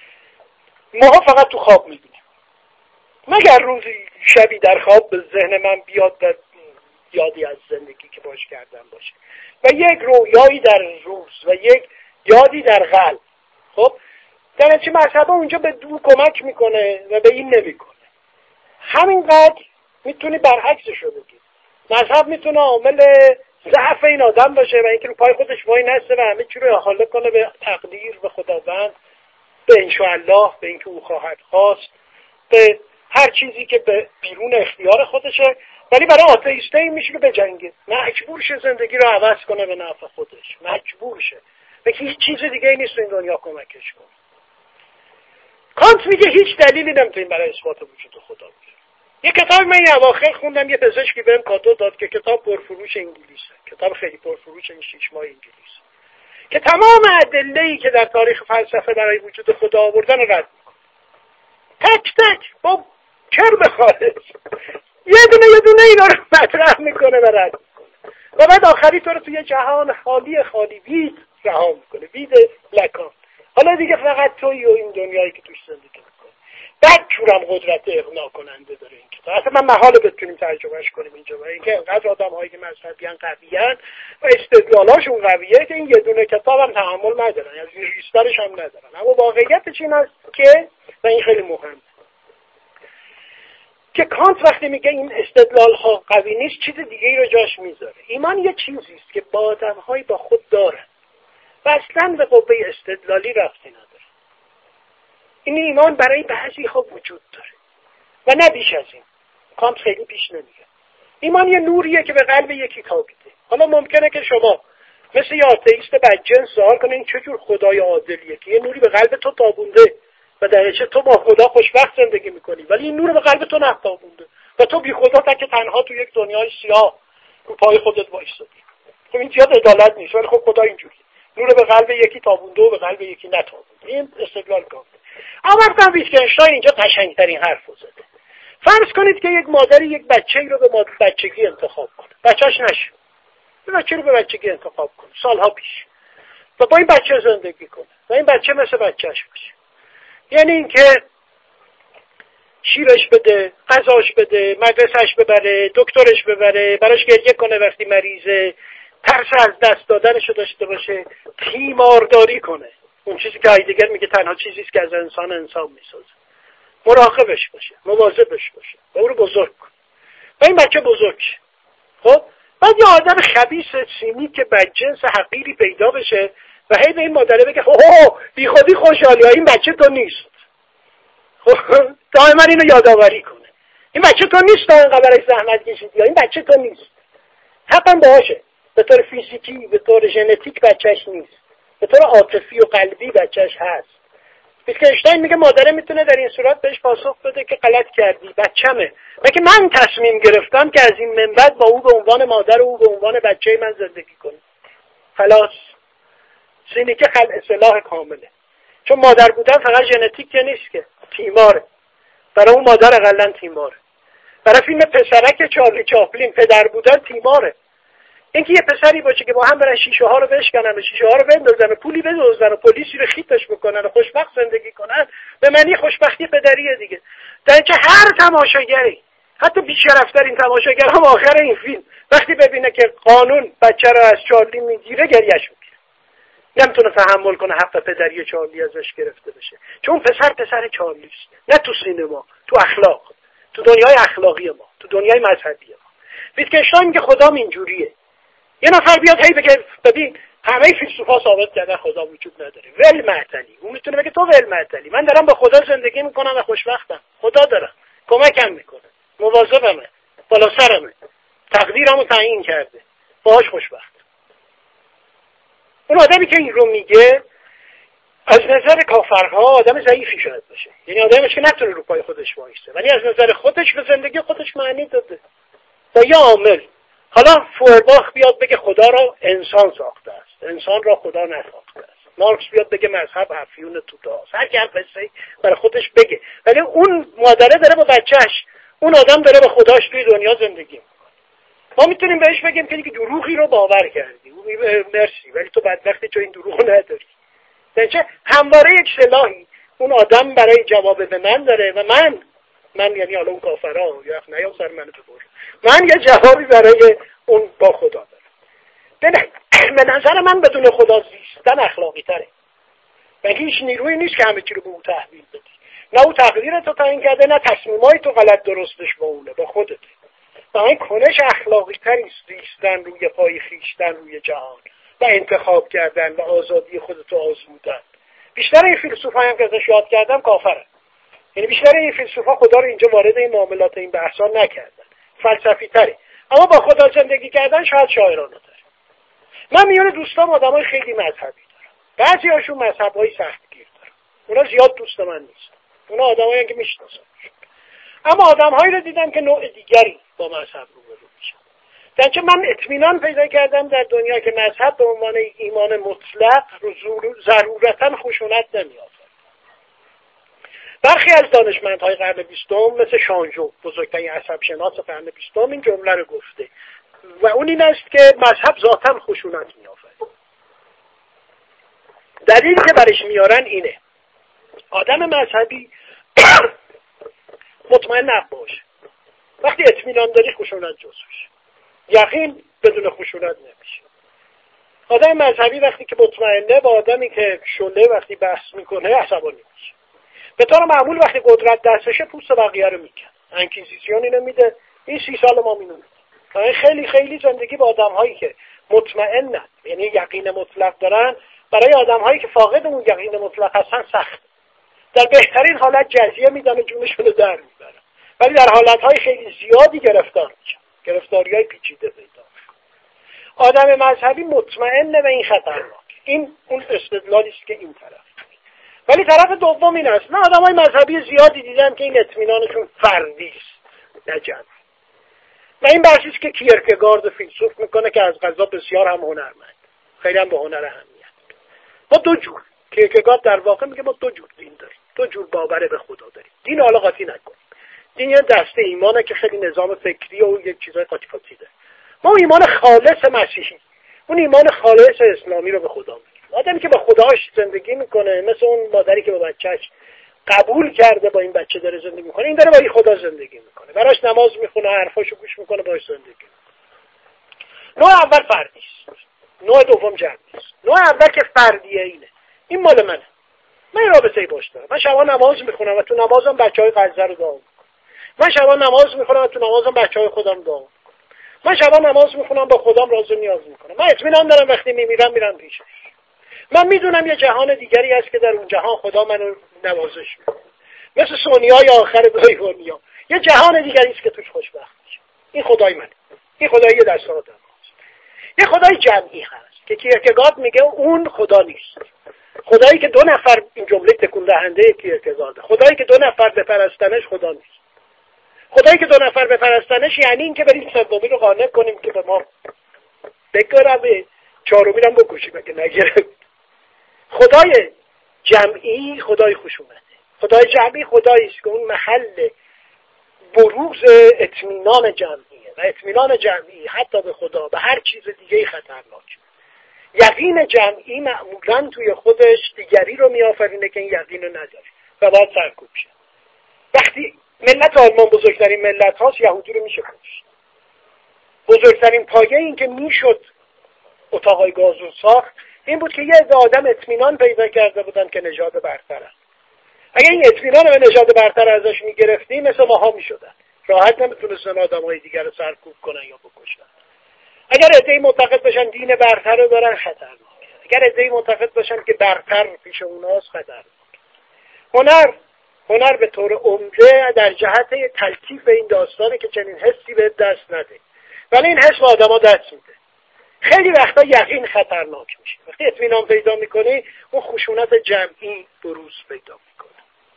ماها فقط تو خواب میبینیم. مگر روزی شبی در خواب به ذهن من بیاد و یادی از زندگی که باش کردم باشه و یک رویایی در روز و یک یادی در قلب. خب در چه مذهب اونجا به دو کمک میکنه و به این نمیکنه. همینقدر میتونی برعکسش رو بگی. مذهب میتونه عامل ضعف این آدم باشه و اینکه رو پای خودش وای نسته و همه چی رو حواله کنه به تقدیر، به خداوند، به انشاءالله، به اینکه او خواهد خواست، به هر چیزی که به بیرون اختیار خودشه. ولی برای آتئیسته این میشه که بجنگه، مجبور شه زندگی رو عوض کنه به نفع خودش، مجبور شه و هیچ چیز دیگه ای نیست این دنیا کمکش کنه. کانت میگه هیچ دلیلی نمیتونیم برای اثبات وجود خدا بیاره. یه کتاب من این اواخر خوندم، یه پزشکی بهم کادو داد که کتاب پرفروش انگلیسه، کتاب خیلی پرفروش این 6 ماه انگلیسه، که تمام ادله‌ای که در تاریخ فلسفه برای وجود خدا آوردن رو رد میکنه، تک تک با کرب خارج یه دونه اینا رو مطرح میکنه و رد میکنه و بعد آخری تو رو توی جهان خالی وید رها میکنه، وید لکان. حالا دیگه فقط توی و این دنیایی که توش زندگی میکنی. بعد جورم قدرت اقناع کننده داره این کتاب. اصلا من محاله بتونیم ترجمهش کنیم اینجا، برای اینکه انقدر آدم‌هایی که مذهبیان قویان و استدلالاشون قویه که این یه دونه کتابم تحمل ندارن، یعنی ریستارش هم ندارن. اما واقعیتش این است که، و این خیلی مهمه، که کانت وقتی میگه این استدلال ها قوی نیست، چیز دیگه ای رو جاش میذاره. ایمان یه چیزی است که با آدم‌های با خود دارن و اصلا به قوه استدلالی ربطی نداره. این ایمان برای بعضی ها وجود داره و نه بیش از این. کانت خیلی پیش نمیگه. ایمان یه نوریه که به قلب یکی تابیده. حالا ممکنه که شما مثل یه آتئیست بدجنس سوال کنین چجور خدای عادلیه که یه نوری به قلب تو تابونده و در چه تو با خدا خوشبخت زندگی میکنی، ولی این نور به قلب تو نتابونده و تو بی خدا تک تنها تو یک دنیای سیاه رو پای خودت وایسادی. خب این زیاد عدالت نیست، ولی خب خدا اینجوری نور به قلب یکی تابونده و به قلب یکی نتابونده. این استدلال کامله. اما مثلا ویتگنشتاین اینجا قشنگترین حرفو زده. فرض کنید که یک مادری یک بچه‌ای رو به بچگی انتخاب کنه، بچه‌اش نشه، این بچه رو به بچگی انتخاب کنه سالها پیش و با این بچه زندگی کنه و این بچه مثل بچه‌اش باشه. یعنی اینکه شیرش بده، غذاش بده، مدرسه‌اش ببره، دکترش ببره، براش گریه کنه وقتی مریضه، ترس از دست دادنش رو داشته باشه، تیمارداری کنه. اون چیزی که هایدگر میگه تنها چیزی است که از انسان میسازه. مراقبش باشه، مواظبش باشه و او رو بزرگ کنه و این بچه بزرگ شه. خب بعد یه آدم خبیث سیمی که بدجنس حقیری پیدا بشه و هی به این مادره بگه بی خودی خوشحالی این بچه تو نیست. خب دائما اینو یادآوری کنه، این بچه تو نیست، تا اینقدر برای زحمت کشیدی یا این بچه تو نیست. حقا باشه، به طور فیزیکی به طور ژنتیک بچهش نیست، به طور عاطفی و قلبی بچهش هست. ویتگنشتاین میگه مادره میتونه در این صورت بهش پاسخ بده که غلط کردی، بچه‌مه، و که من تصمیم گرفتم که از این من بعد با او به عنوان مادر و او به عنوان بچه من زندگی کنم. خلاص اینی که اصلاح کامله. چون مادر بودن فقط ژنتیک نیست که، تیماره. برای اون مادر اقلن تیماره. برای فیلم پسرک چارلی چاپلین پدر بودن تیماره. اینکه یه پسری باشه که با هم برن شیشه ها رو بشکنن و شیشه ها رو بندازن و پولی بدزدن و پلیسی رو خیتش بکنن و خوشبخت زندگی کنن، به معنی خوشبختی پدریه دیگه. در اینکه هر تماشاگری، حتی بی‌شرف‌ترین تماشاگر هم آخر این فیلم وقتی ببینه که قانون بچه رو از چارلی میگیره گریه‌اش میگیره. نمیتونه تحمل کنه حق پدری چارلی ازش گرفته بشه. چون پسر چارلیست، نه تو سینما، تو اخلاق، تو دنیای اخلاقی ما، تو دنیای مذهبی ما. ویتگنشتاین میگه خدام اینجوریه. یه نفر بیاد هی بگه ببین همه فیلسوفا ثابت کردن خدا وجود نداره، ول معطلی. اون میتونه بگه تو ول معطلی، من دارم با خدا زندگی میکنم و خوشبختم، خدا دارم کمکم میکنه، مواظبمه، بالا سرمه، تقدیرمو تعیین کرده، باهاش خوشبخت. اون آدمی که این رو میگه از نظر کافرها آدم ضعیفی شاید باشه، یعنی آدمی که نتونه رو پای خودش وایسته، ولی از نظر خودش به زندگی خودش معنی داده با یه عامل. حالا فورباخ بیاد بگه خدا را انسان ساخته است، انسان را خدا نساخته است. مارکس بیاد بگه مذهب افیون توتاست، هر کی هر قصه‌ای برای خودش بگه، ولی اون مادره داره با بچهش، اون آدم داره با خداش توی دنیا زندگی میکنه. ما میتونیم بهش بگیم که دیگه دروغی رو باور کردی، اون میگه مرسی، ولی تو بدبختی تو این دروغ نداری. درنچه همواره یک سلاحی اون آدم برای جواب به من داره و من یعنی حالا اون کافرها یا نیا سر من تو برد، من یه جوابی برای اون با خدا دارم. به نظر من بدون خدا زیستن اخلاقی تره. مگه هیچ نیرویی نیست که همه چی رو به اون تحویل بدی. نه او تقدیر تو تعیین کرده، نه تصمیمای تو غلط درستش با اونه، با خودته. و این کنش اخلاقی تری است زیستن روی پای خویشتن روی جهان و انتخاب کردن و آزادی خودتو آزمودن. بیشتر این فیلسوفا هم که ازش یاد کردم کافرن. یعنی بیشتر این فیلسوفا خدا رو اینجا وارد این معاملات این بحثا نکردن، فلسفی تره، اما با خدا زندگی کردن شاید شاعرانه تره. من میون دوستام آدمای خیلی مذهبی دارم، بعضی هاشون مذهبای سختگیر دارن، اونا زیاد دوست من نیستن، اونا آدمایی که میشناسم، اما آدمهایی رو دیدم که نوع دیگری با مذهب روبرو میشن. درنچه من اطمینان پیدا کردم در دنیا که مذهب به عنوان ایمان مطلق ضرورتاً خشونت نمی‌آورد. برخی از دانشمندهای قرن 20 مثل شانژو، بزرگترین عصب‌شناس قرن 20 این جمله رو گفته و اون این است که مذهب ذاتاً خشونت می‌آورد. دلیلی که برش میارن اینه: آدم مذهبی مطمئن نباش. وقتی اطمینان داری خشونت جزوش. یقین بدون خشونت نمیشه. آدم مذهبی وقتی که مطمئنه با آدمی که شله وقتی بحث میکنه عصبانی میشه. به طور معمول وقتی قدرت دستشه پوست بقیه رو میکن. انکیزیسیون اینو میده. این 30 سال ما مینونه. خیلی خیلی زندگی با آدم‌هایی که مطمئنن، یعنی یقین مطلق دارن، برای آدم‌هایی که فاقد اون یقین مطلق هستن سخت. در بهترین حالت جزیه میدن و جونشون رو در میبرن، ولی در حالت‌های خیلی زیادی گرفتار میشن. گرفتاری‌های پیچیده پیدا میکنه. آدم مذهبی مطمئنه به این خطرناک. این اون استدلالی است که این طرف. ولی طرف دوم این است. من آدمای مذهبی زیادی دیدم که این اطمینانشون فردی است، نه جمعی. و این بحثی است که کیرکگارد فیلسوف میکنه که از قضا بسیار هم هنرمند، خیلی هم به هنر اهمیت. ما دو جور، کیرکگارد در واقع میگه ما دو جور دین داریم، دو جور باور به خدا داریم. دین حالا قاطی نکنیم. دین یه دسته ایمانه که خیلی نظام فکری و یک چیزای قاطی قاطی داره. ما ایمان خالص مسیحی، اون ایمان خالص اسلامی رو به خدا میگیم. آدمی که با خداش زندگی میکنه، مثل اون مادری که با بچه‌اش قبول کرده با این بچه داره زندگی میکنه، این داره با این خدا زندگی میکنه، براش نماز میخونه، حرفاشو گوش میکنه، باهاش زندگی میکنه. نوع اول فردی است، نوع دوم جمعی است. نوع اول که فردیه اینه، این مال منه، من رابطه‌ای باش دارم، من شبا نماز میخونم و تو نمازم بچهای غزه رو دعا میکنم، من شبا نماز میخونم و تو نمازم بچهای خودم دعا میکنم، من شبا نماز میخونم با خودم راز و نیاز میکنم، من اطمینان دارم وقتی میرم پیشش. من میدونم یه جهان دیگری هست که در اون جهان خدا منو نوازش میکنه، مثل سونیای آخر دنیا. یه جهان دیگری است که توش خوشبخت میشه. این خدای منه، این خدای دست آدم هست. یه خدای جمعی هست که کیرکگارد میگه اون خدا نیست. خدایی که دو نفر، این جمله تکون دهنده کیرکگارد، خدایی که دو نفر بپرستنش خدا نیست. خدایی که دو نفر بپرستنش یعنی این که بریم سومی رو قانع کنیم که به ما بگربه، چهارمی رو بکشیم اگه نگرفت. خدای جمعی خدای خشونته. خدای جمعی خدایی است که اون محل بروز اطمینان جمعیه و اطمینان جمعی حتی به خدا به هر چیز دیگه خطرناک. یقین جمعی معمولاً توی خودش دیگری رو میآفرینه که این یقین رو نداره و باید سرکوب شه. وقتی ملت آلمان بزرگترین ملت هاست، یهودی رو میشه کشت. بزرگترین پایه این که میشد اتاقای گازو ساخت این بود که یه عده آدم اطمینان پیدا کرده بودن که نژاد برترن. اگه این اطمینان به نژاد برتر ازش میگرفتیم مثل ماها میشدن، راحت نمیتونستن آدمای دیگر رو سرکوب کنن یا بکشن. اگر عده‌ای معتقد بشن دین برتر رو دارن خطرناکه. اگر عده‌ای معتقد بشن که برتر پیش اوناست خطرناکه. هنر به طور عمده در جهت تلطیف این داستانه که چنین حسی به دست نده، ولی این حس به آدما دست میده. خیلی وقتا یقین خطرناک میشه. وقتی اطمینان پیدا میکنی اون خشونت جمعی بروز پیدا میکنه.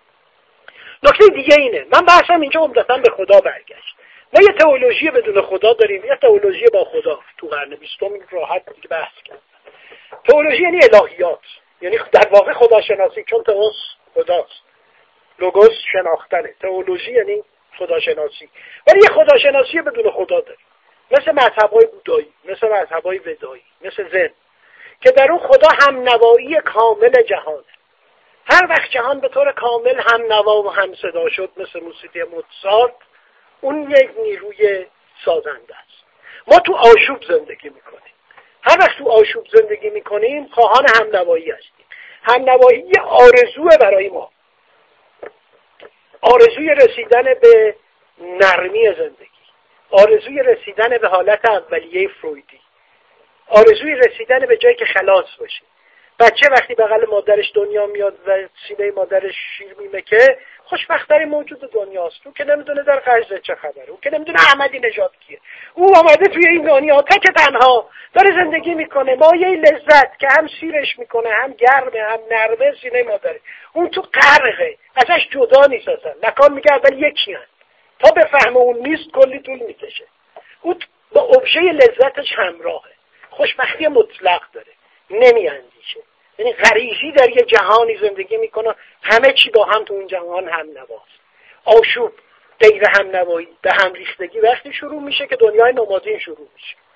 نکته دیگه اینه، من بحثم اینجا عمدتاً به خدا برگشت. ما یه تئولوژی بدون خدا داریم، یه تئولوژی با خدا. تو قرن 20 راحت دیگه بحث کردن. تئولوژی یعنی الهیات، یعنی در واقع خداشناسی، چون تئوس خداست، لوگوس شناختنه، تئولوژی یعنی خداشناسی. ولی یه خداشناسی بدون خدا داریم، مثل مذهب‌های بودایی، مثل مذهب‌های ودایی، مثل زن، که در اون خدا هم نوایی کامل جهانه. هر وقت جهان به طور کامل هم نوا و هم صدا شد، مثل موسیقی موزارت، اون یک نیروی سازنده است. ما تو آشوب زندگی میکنیم. هر وقت تو آشوب زندگی میکنیم خواهان هم نوایی هستیم. هم نوایی یه آرزوه برای ما، آرزوی رسیدن به نرمی زندگی، آرزوی رسیدن به حالت اولیه فرویدی، آرزوی رسیدن به جایی که خلاص باشه. بچه وقتی بغل مادرش دنیا میاد و سینه مادرش شیر میمکه، خوشبخت‌ترین موجود دنیاست. او که نمیدونه در غزه چه خبره، او که نمیدونه احمدی نژاد کیه. او آمده توی این دنیا تک تنها داره زندگی میکنه، مایه لذت که هم سیرش میکنه، هم گرمه، هم نرمه سینه مادره. اون تو غرقه، ازش جدا نیست اصلا. لکان میگه اول یکی هست، تا بفهمه اون نیست کلی طول میکشه. او با ابژه لذتش همراهه، خوشبختی مطلق داره، نمیاندیشه. یعنی غریزی در یه جهانی زندگی میکنه همه چی با هم تو اون جهان هم نواست. آشوب، غیر هم نوایی، به هم ریختگی وقتی شروع میشه که دنیای نمادین شروع میشه.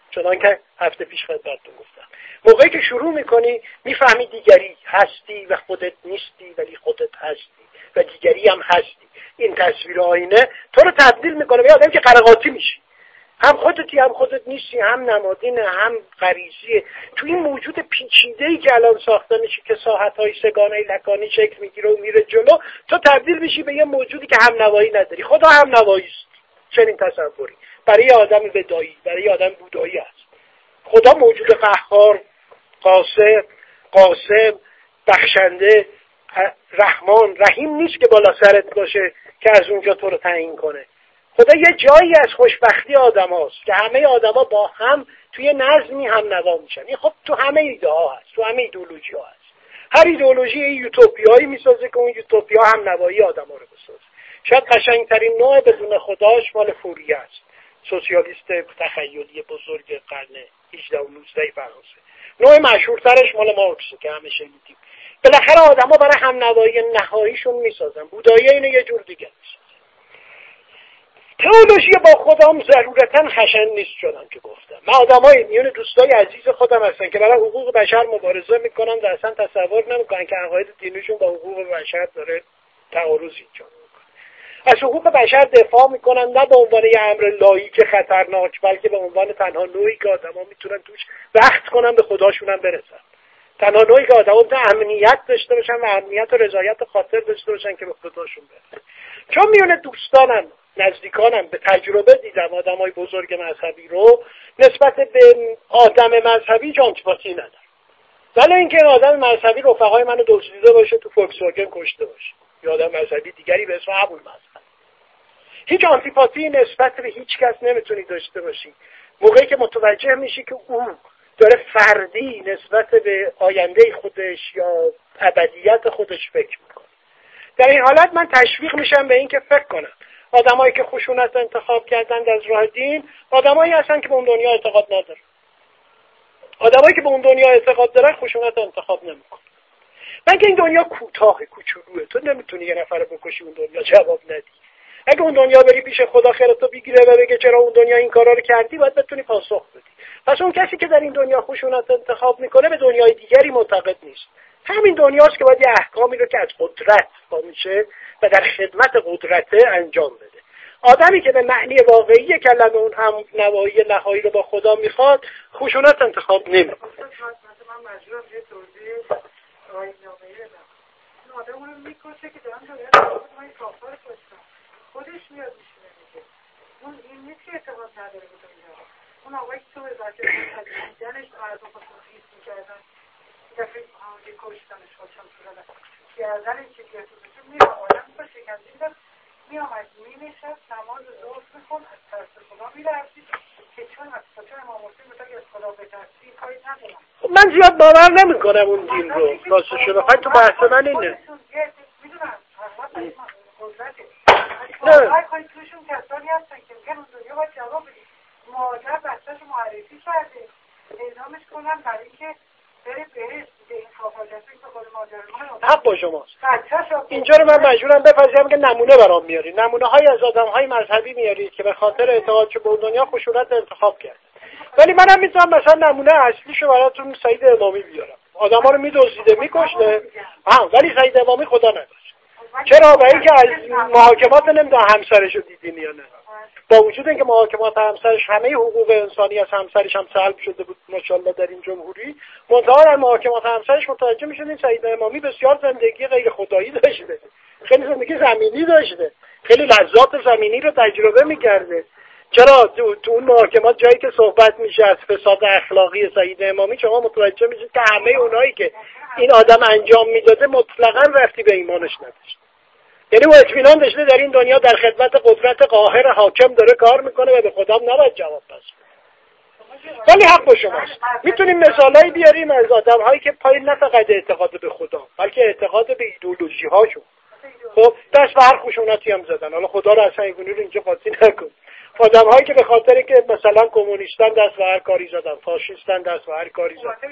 چنان که هفته پیش خدمتتون گفتم. موقعی که شروع میکنی میفهمی دیگری هستی و خودت نیستی، ولی خودت هستی و دیگری هم هستی. این تصویر آینه تو رو تبدیل میکنه به آدمی که قرقاتی میشی. هم خودتی، هم خودت نیستی، هم نمادینه، هم غریزیه. تو این موجود پیچیده‌ای که الان ساخته میشه که ساحت‌های سگانه لکانی شکل میگیره و میره جلو، تو تبدیل میشی به یه موجودی که هم نوایی نداری. خدا هم نوایی است. چنین تصوری برای آدم ودایی، برای آدم بودایی است. خدا موجود قهار، قاصر، قاسم، بخشنده، رحمان، رحیم نیست که بالا سرت باشه که از اونجا تو رو تعیین کنه. خدا یه جایی از خوشبختی آدم هاست که همه آدم ها با هم توی نظمی هم نوا میشن. این خب تو همه ایده ها هست، تو همه ایدئولوژی ها هست. هر ایدئولوژی یوتوپیایی میسازه که اون یوتوپیا هم نوایی آدم ها رو بسازه. شاید قشنگترین نوع بدون خداش مال فوریه است، سوسیالیست تخیلی بزرگ قرن 18 و 19 فرانسه. نوع مشهورترش مال مارکسه که همه شنیدیم. بالاخره آدما برای هم نوایی نهاییشون میسازن. بودایی اینو یه جور دیگه میسازن. تئولوژی با خودم ضرورتاً خشن نیست چنان که گفتم. من آدمای میون دوستای عزیز خودم هستن که برای حقوق بشر مبارزه میکنن و اصلا تصور نمیکنن که عقاید دینیشون با حقوق بشر داره تعارض ایجاد میکنه. از حقوق بشر دفاع میکنن نه به عنوان یه امر لاییک خطرناک، بلکه به عنوان تنها نوعی که آدما میتونن توش وقت کنن به خداشون هم برسن. تنها نوعی که آدما امنیت داشته باشن و امنیت و رضایت خاطر داشته باشن که به خداشون برسن. چون میون دوستانم، نزدیکانم به تجربه دیدم آدمای بزرگ مذهبی رو نسبت به آدم مذهبی آنتیپاتی ندارم. ولی اینکه آدم مذهبی رفقای منو دزدیده باشه تو فولکس واگن کشته باشه یا آدم مذهبی دیگری به اسم ابوالمذهب، هیچ آنتیپاتی نسبت به هیچ کس نمیتونی داشته باشی موقعی که متوجه میشی که او داره فردی نسبت به آینده خودش یا ابدیت خودش فکر میکنه. در این حالت من تشویق میشم به این که فکر کنم آدمایی که خشونت انتخاب کردند از راه دین آدمایی هستن که به اون دنیا اعتقاد ندارن. آدمایی که به اون دنیا اعتقاد دارن خشونت انتخاب نمیکنن. مگه این دنیا کوتاه کوچولوئه، تو نمیتونی یه نفر بکشی اون دنیا جواب ندی. اگه اون دنیا بری پیش خدا خیرتو بگیره و بگه چرا اون دنیا این کارا رو کردی، باید بتونی پاسخ بدی. پس اون کسی که در این دنیا خشونت انتخاب میکنه به دنیای دیگری معتقد نیست. همین دنیاست که باید یه احکامی رو که از قدرت با میشه و در خدمت قدرته انجام بده. آدمی که به معنی واقعی کلمه اون هم نوایی نهایی رو با خدا میخواد خشونت انتخاب نمیکنه. من مجبورم یه توضیح آیین‌نامه‌ای بدم. این آدم اون رو میکشه که دارم من کافر کشتم. خودش میاد میشونه میگه. اون این نیست که اعتقاد نداره به دنیا. اون آقایی که تو وزارت دیدنش مردم خودشون خیز میکردن. دفعه همونجه کشتنش خودشم شدن. گردن این چیزی اتوزشون میام آدم تو شکنجه میدن. میامد مینشست نماز ظهر میخون از ترس خدا میرفتی که چون امام حسین مثلا از خدا بترسی کاری ندارم. من زیاد باور نمیکنم اون دین رو. راستش رو بخوای تو بحث من اینه. میدونم قدرته. نه خواهی توشون کسانی هستن که میگن اون دنیا باید جواب بدید. مادر بچه‌شو معرفی کرده اعلامش کنن برای اینکه بره بهشت این کافاجتی که خود مادر من حق با شماست. اینجا رو من مجبورم بپذیرم که نمونه برام میاری. نمونه های از آدم های مذهبی میاری که به خاطر اعتقادش به دنیا خشونت انتخاب کرد. ولی منم میتونم مثلا نمونه اصلیشو براتون سعید امامی بیارم. آدما رو میدزدیده میکشته. ولی سعید امامی خدا نداشت. چرا؟ برای اینکه از محاکمات نمیدونم همسرشو دیدین یا نه. با وجود اینکه محاکمات همسرش همه حقوق انسانی از همسرش هم سلب شده بود ماشاءالله در این جمهوری، منتها در محاکمات همسرش متوجه میشدین سعید امامی بسیار زندگی غیر خدایی داشته، خیلی زندگی زمینی داشته، خیلی لذات زمینی رو تجربه میکرده. چرا تو اون محاکمات جایی که صحبت میشه از فساد اخلاقی سعید امامی شما متوجه میشید که همه اونایی که این آدم انجام میداده مطلقاً رفتی به ایمانش نداشت. یعنی او اطمینان داشته در این دنیا در خدمت قدرت قاهر حاکم داره کار میکنه و به خدا نباید جواب بده. ولی حق با شماست. میتونیم مثالایی بیاریم از آدم‌هایی که پای نه فقط اعتقاد به خدا بلکه اعتقاد به ایدئولوژی هاشون خب دست به هر خشونتی هم زدن. حالا خدا رو اصلا اینگونه رو اینجا قاطی نکن. آدم‌هایی که به خاطر که مثلا کمونیستان دست به هر کاری زدن، فاشیستان دست به هر کاری زدن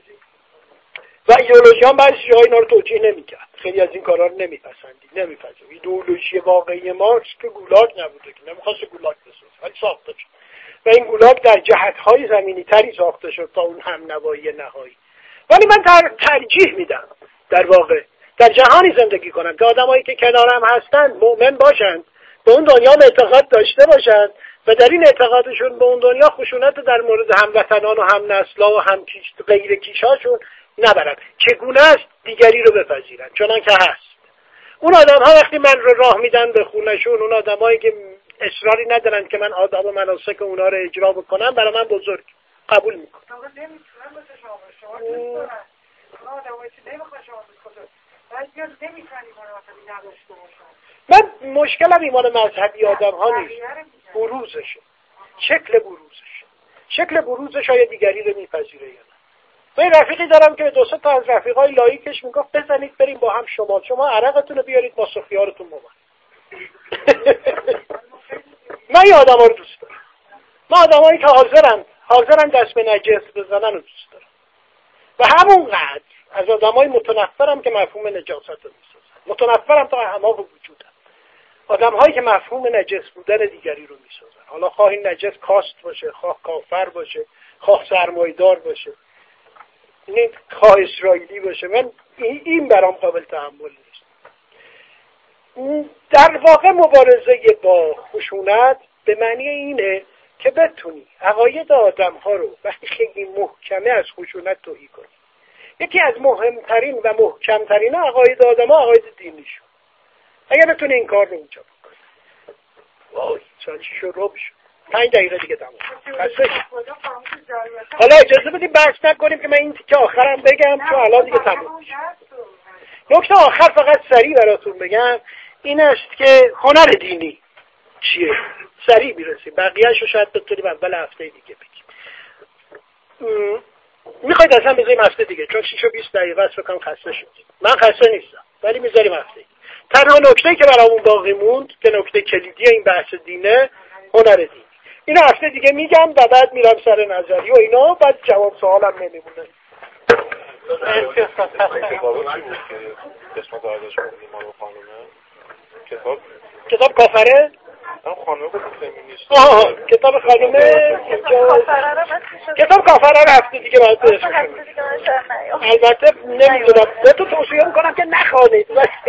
و ایدئولوژی هم بعضی جاهای اینا رو توجیه نمی‌کرد. خیلی از این کارا رو نمی‌پذیرفت. ایدئولوژی واقعی مارکس که گولاگ نبوده که نمی‌خواست گولاگ بسازه ولی ساخته شد. و این گولاب در جهت‌های زمینی تری ساخته شد تا اون همنوایی نهایی. ولی من ترجیح میدم در واقع در جهانی زندگی کنم که آدمایی که کنارم هستن مؤمن باشند، به اون دنیا اعتقاد داشته باشند و در این اعتقادشون به اون دنیا خشونت در مورد هموطنان و هم نسلا و هم غیر کیشاشون نبرن. چگونه است دیگری رو بپذیرن چنان که هست. اون آدم ها وقتی من رو راه میدن به خونشون، اون آدمایی که اصراری ندارن که من آداب و مناسک اونا رو اجرا بکنم، برای من بزرگ قبول میکنم. من مشکلم ایمان مذهبی آدم ها نیست، بروزشه، شکل بروزش های دیگری رو میپذیره یا نه. من رفیقی دارم که دو سه تا از رفیقای لایکش میگفت بزنید بریم با هم شما عرقتون رو بیارید ما سخیارتون بمان. من این آدم ها رو دوست دارم. من آدم هایی که حاضرن دست به نجس بزنن رو دوست دارم و همونقدر از آدم های متنفرم که مفهوم نجاست رو میسازن. متنفرم تا اعماق وجودم. آدم هایی که مفهوم نجس بودن دیگری رو میسازن، حالا خواه این نجس کاست باشه، خواه کافر باشه، خواه سرمایه‌دار باشه، این خواه اسرائیلی باشه. من این برام قابل تحمل نیست. در واقع مبارزه با خشونت به معنی اینه که بتونی عقاید آدم ها رو وقتی خیلی محکمه از خشونت توهی کنی. یکی از مهمترین و محکمترین عقاید آدم ها عقاید دینیشون. اگر بتونی این کار رو اونجا بکنی، وای چی شد رو بشد 5 دقیقه دیگه تمام. حالا اجازه بدیم بحث نکنیم که من این تیکه آخرم بگم چون الان دیگه تمام شد. نکته آخر فقط سریع براتون بگم این است که هنر دینی چیه؟ سریع میرسیم، بقیه‌اش رو شاید بتونیم اول هفته دیگه بگیم. میخواید اصلا بذاریم هفته دیگه چون 6 و 20 دقیقه است بکنم خسته شدیم. من خسته نیستم ولی میذاریم هفته دیگه. تنها نکته‌ای که برامون باقی موند که نکته کلیدی این بحث دینه هنر دینی. اینو هفته دیگه میگم و بعد میرم سر نظری و اینا، بعد جواب سوالم نمیمونه. کتاب کافره؟ خانم فمینیست. کتاب خانومه کتاب کافره رو هفته دیگه باید البته نمیدونم بهتون توصیه میکنم که نخوانید.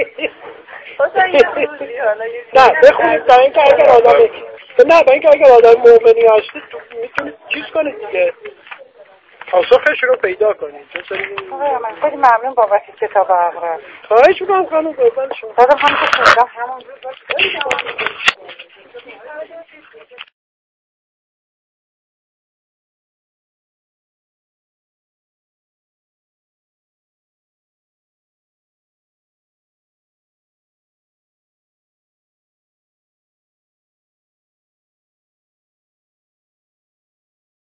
نه بخونید تا اینکه اگر آدم مؤمنی هستید میتونید چیز کنید دیگه، پاسخش رو پیدا کنید. من خیلی ممنون بابت کتاب اقرار. خواهش میکنم خانم قربان شما. دادم هم که خوندم همون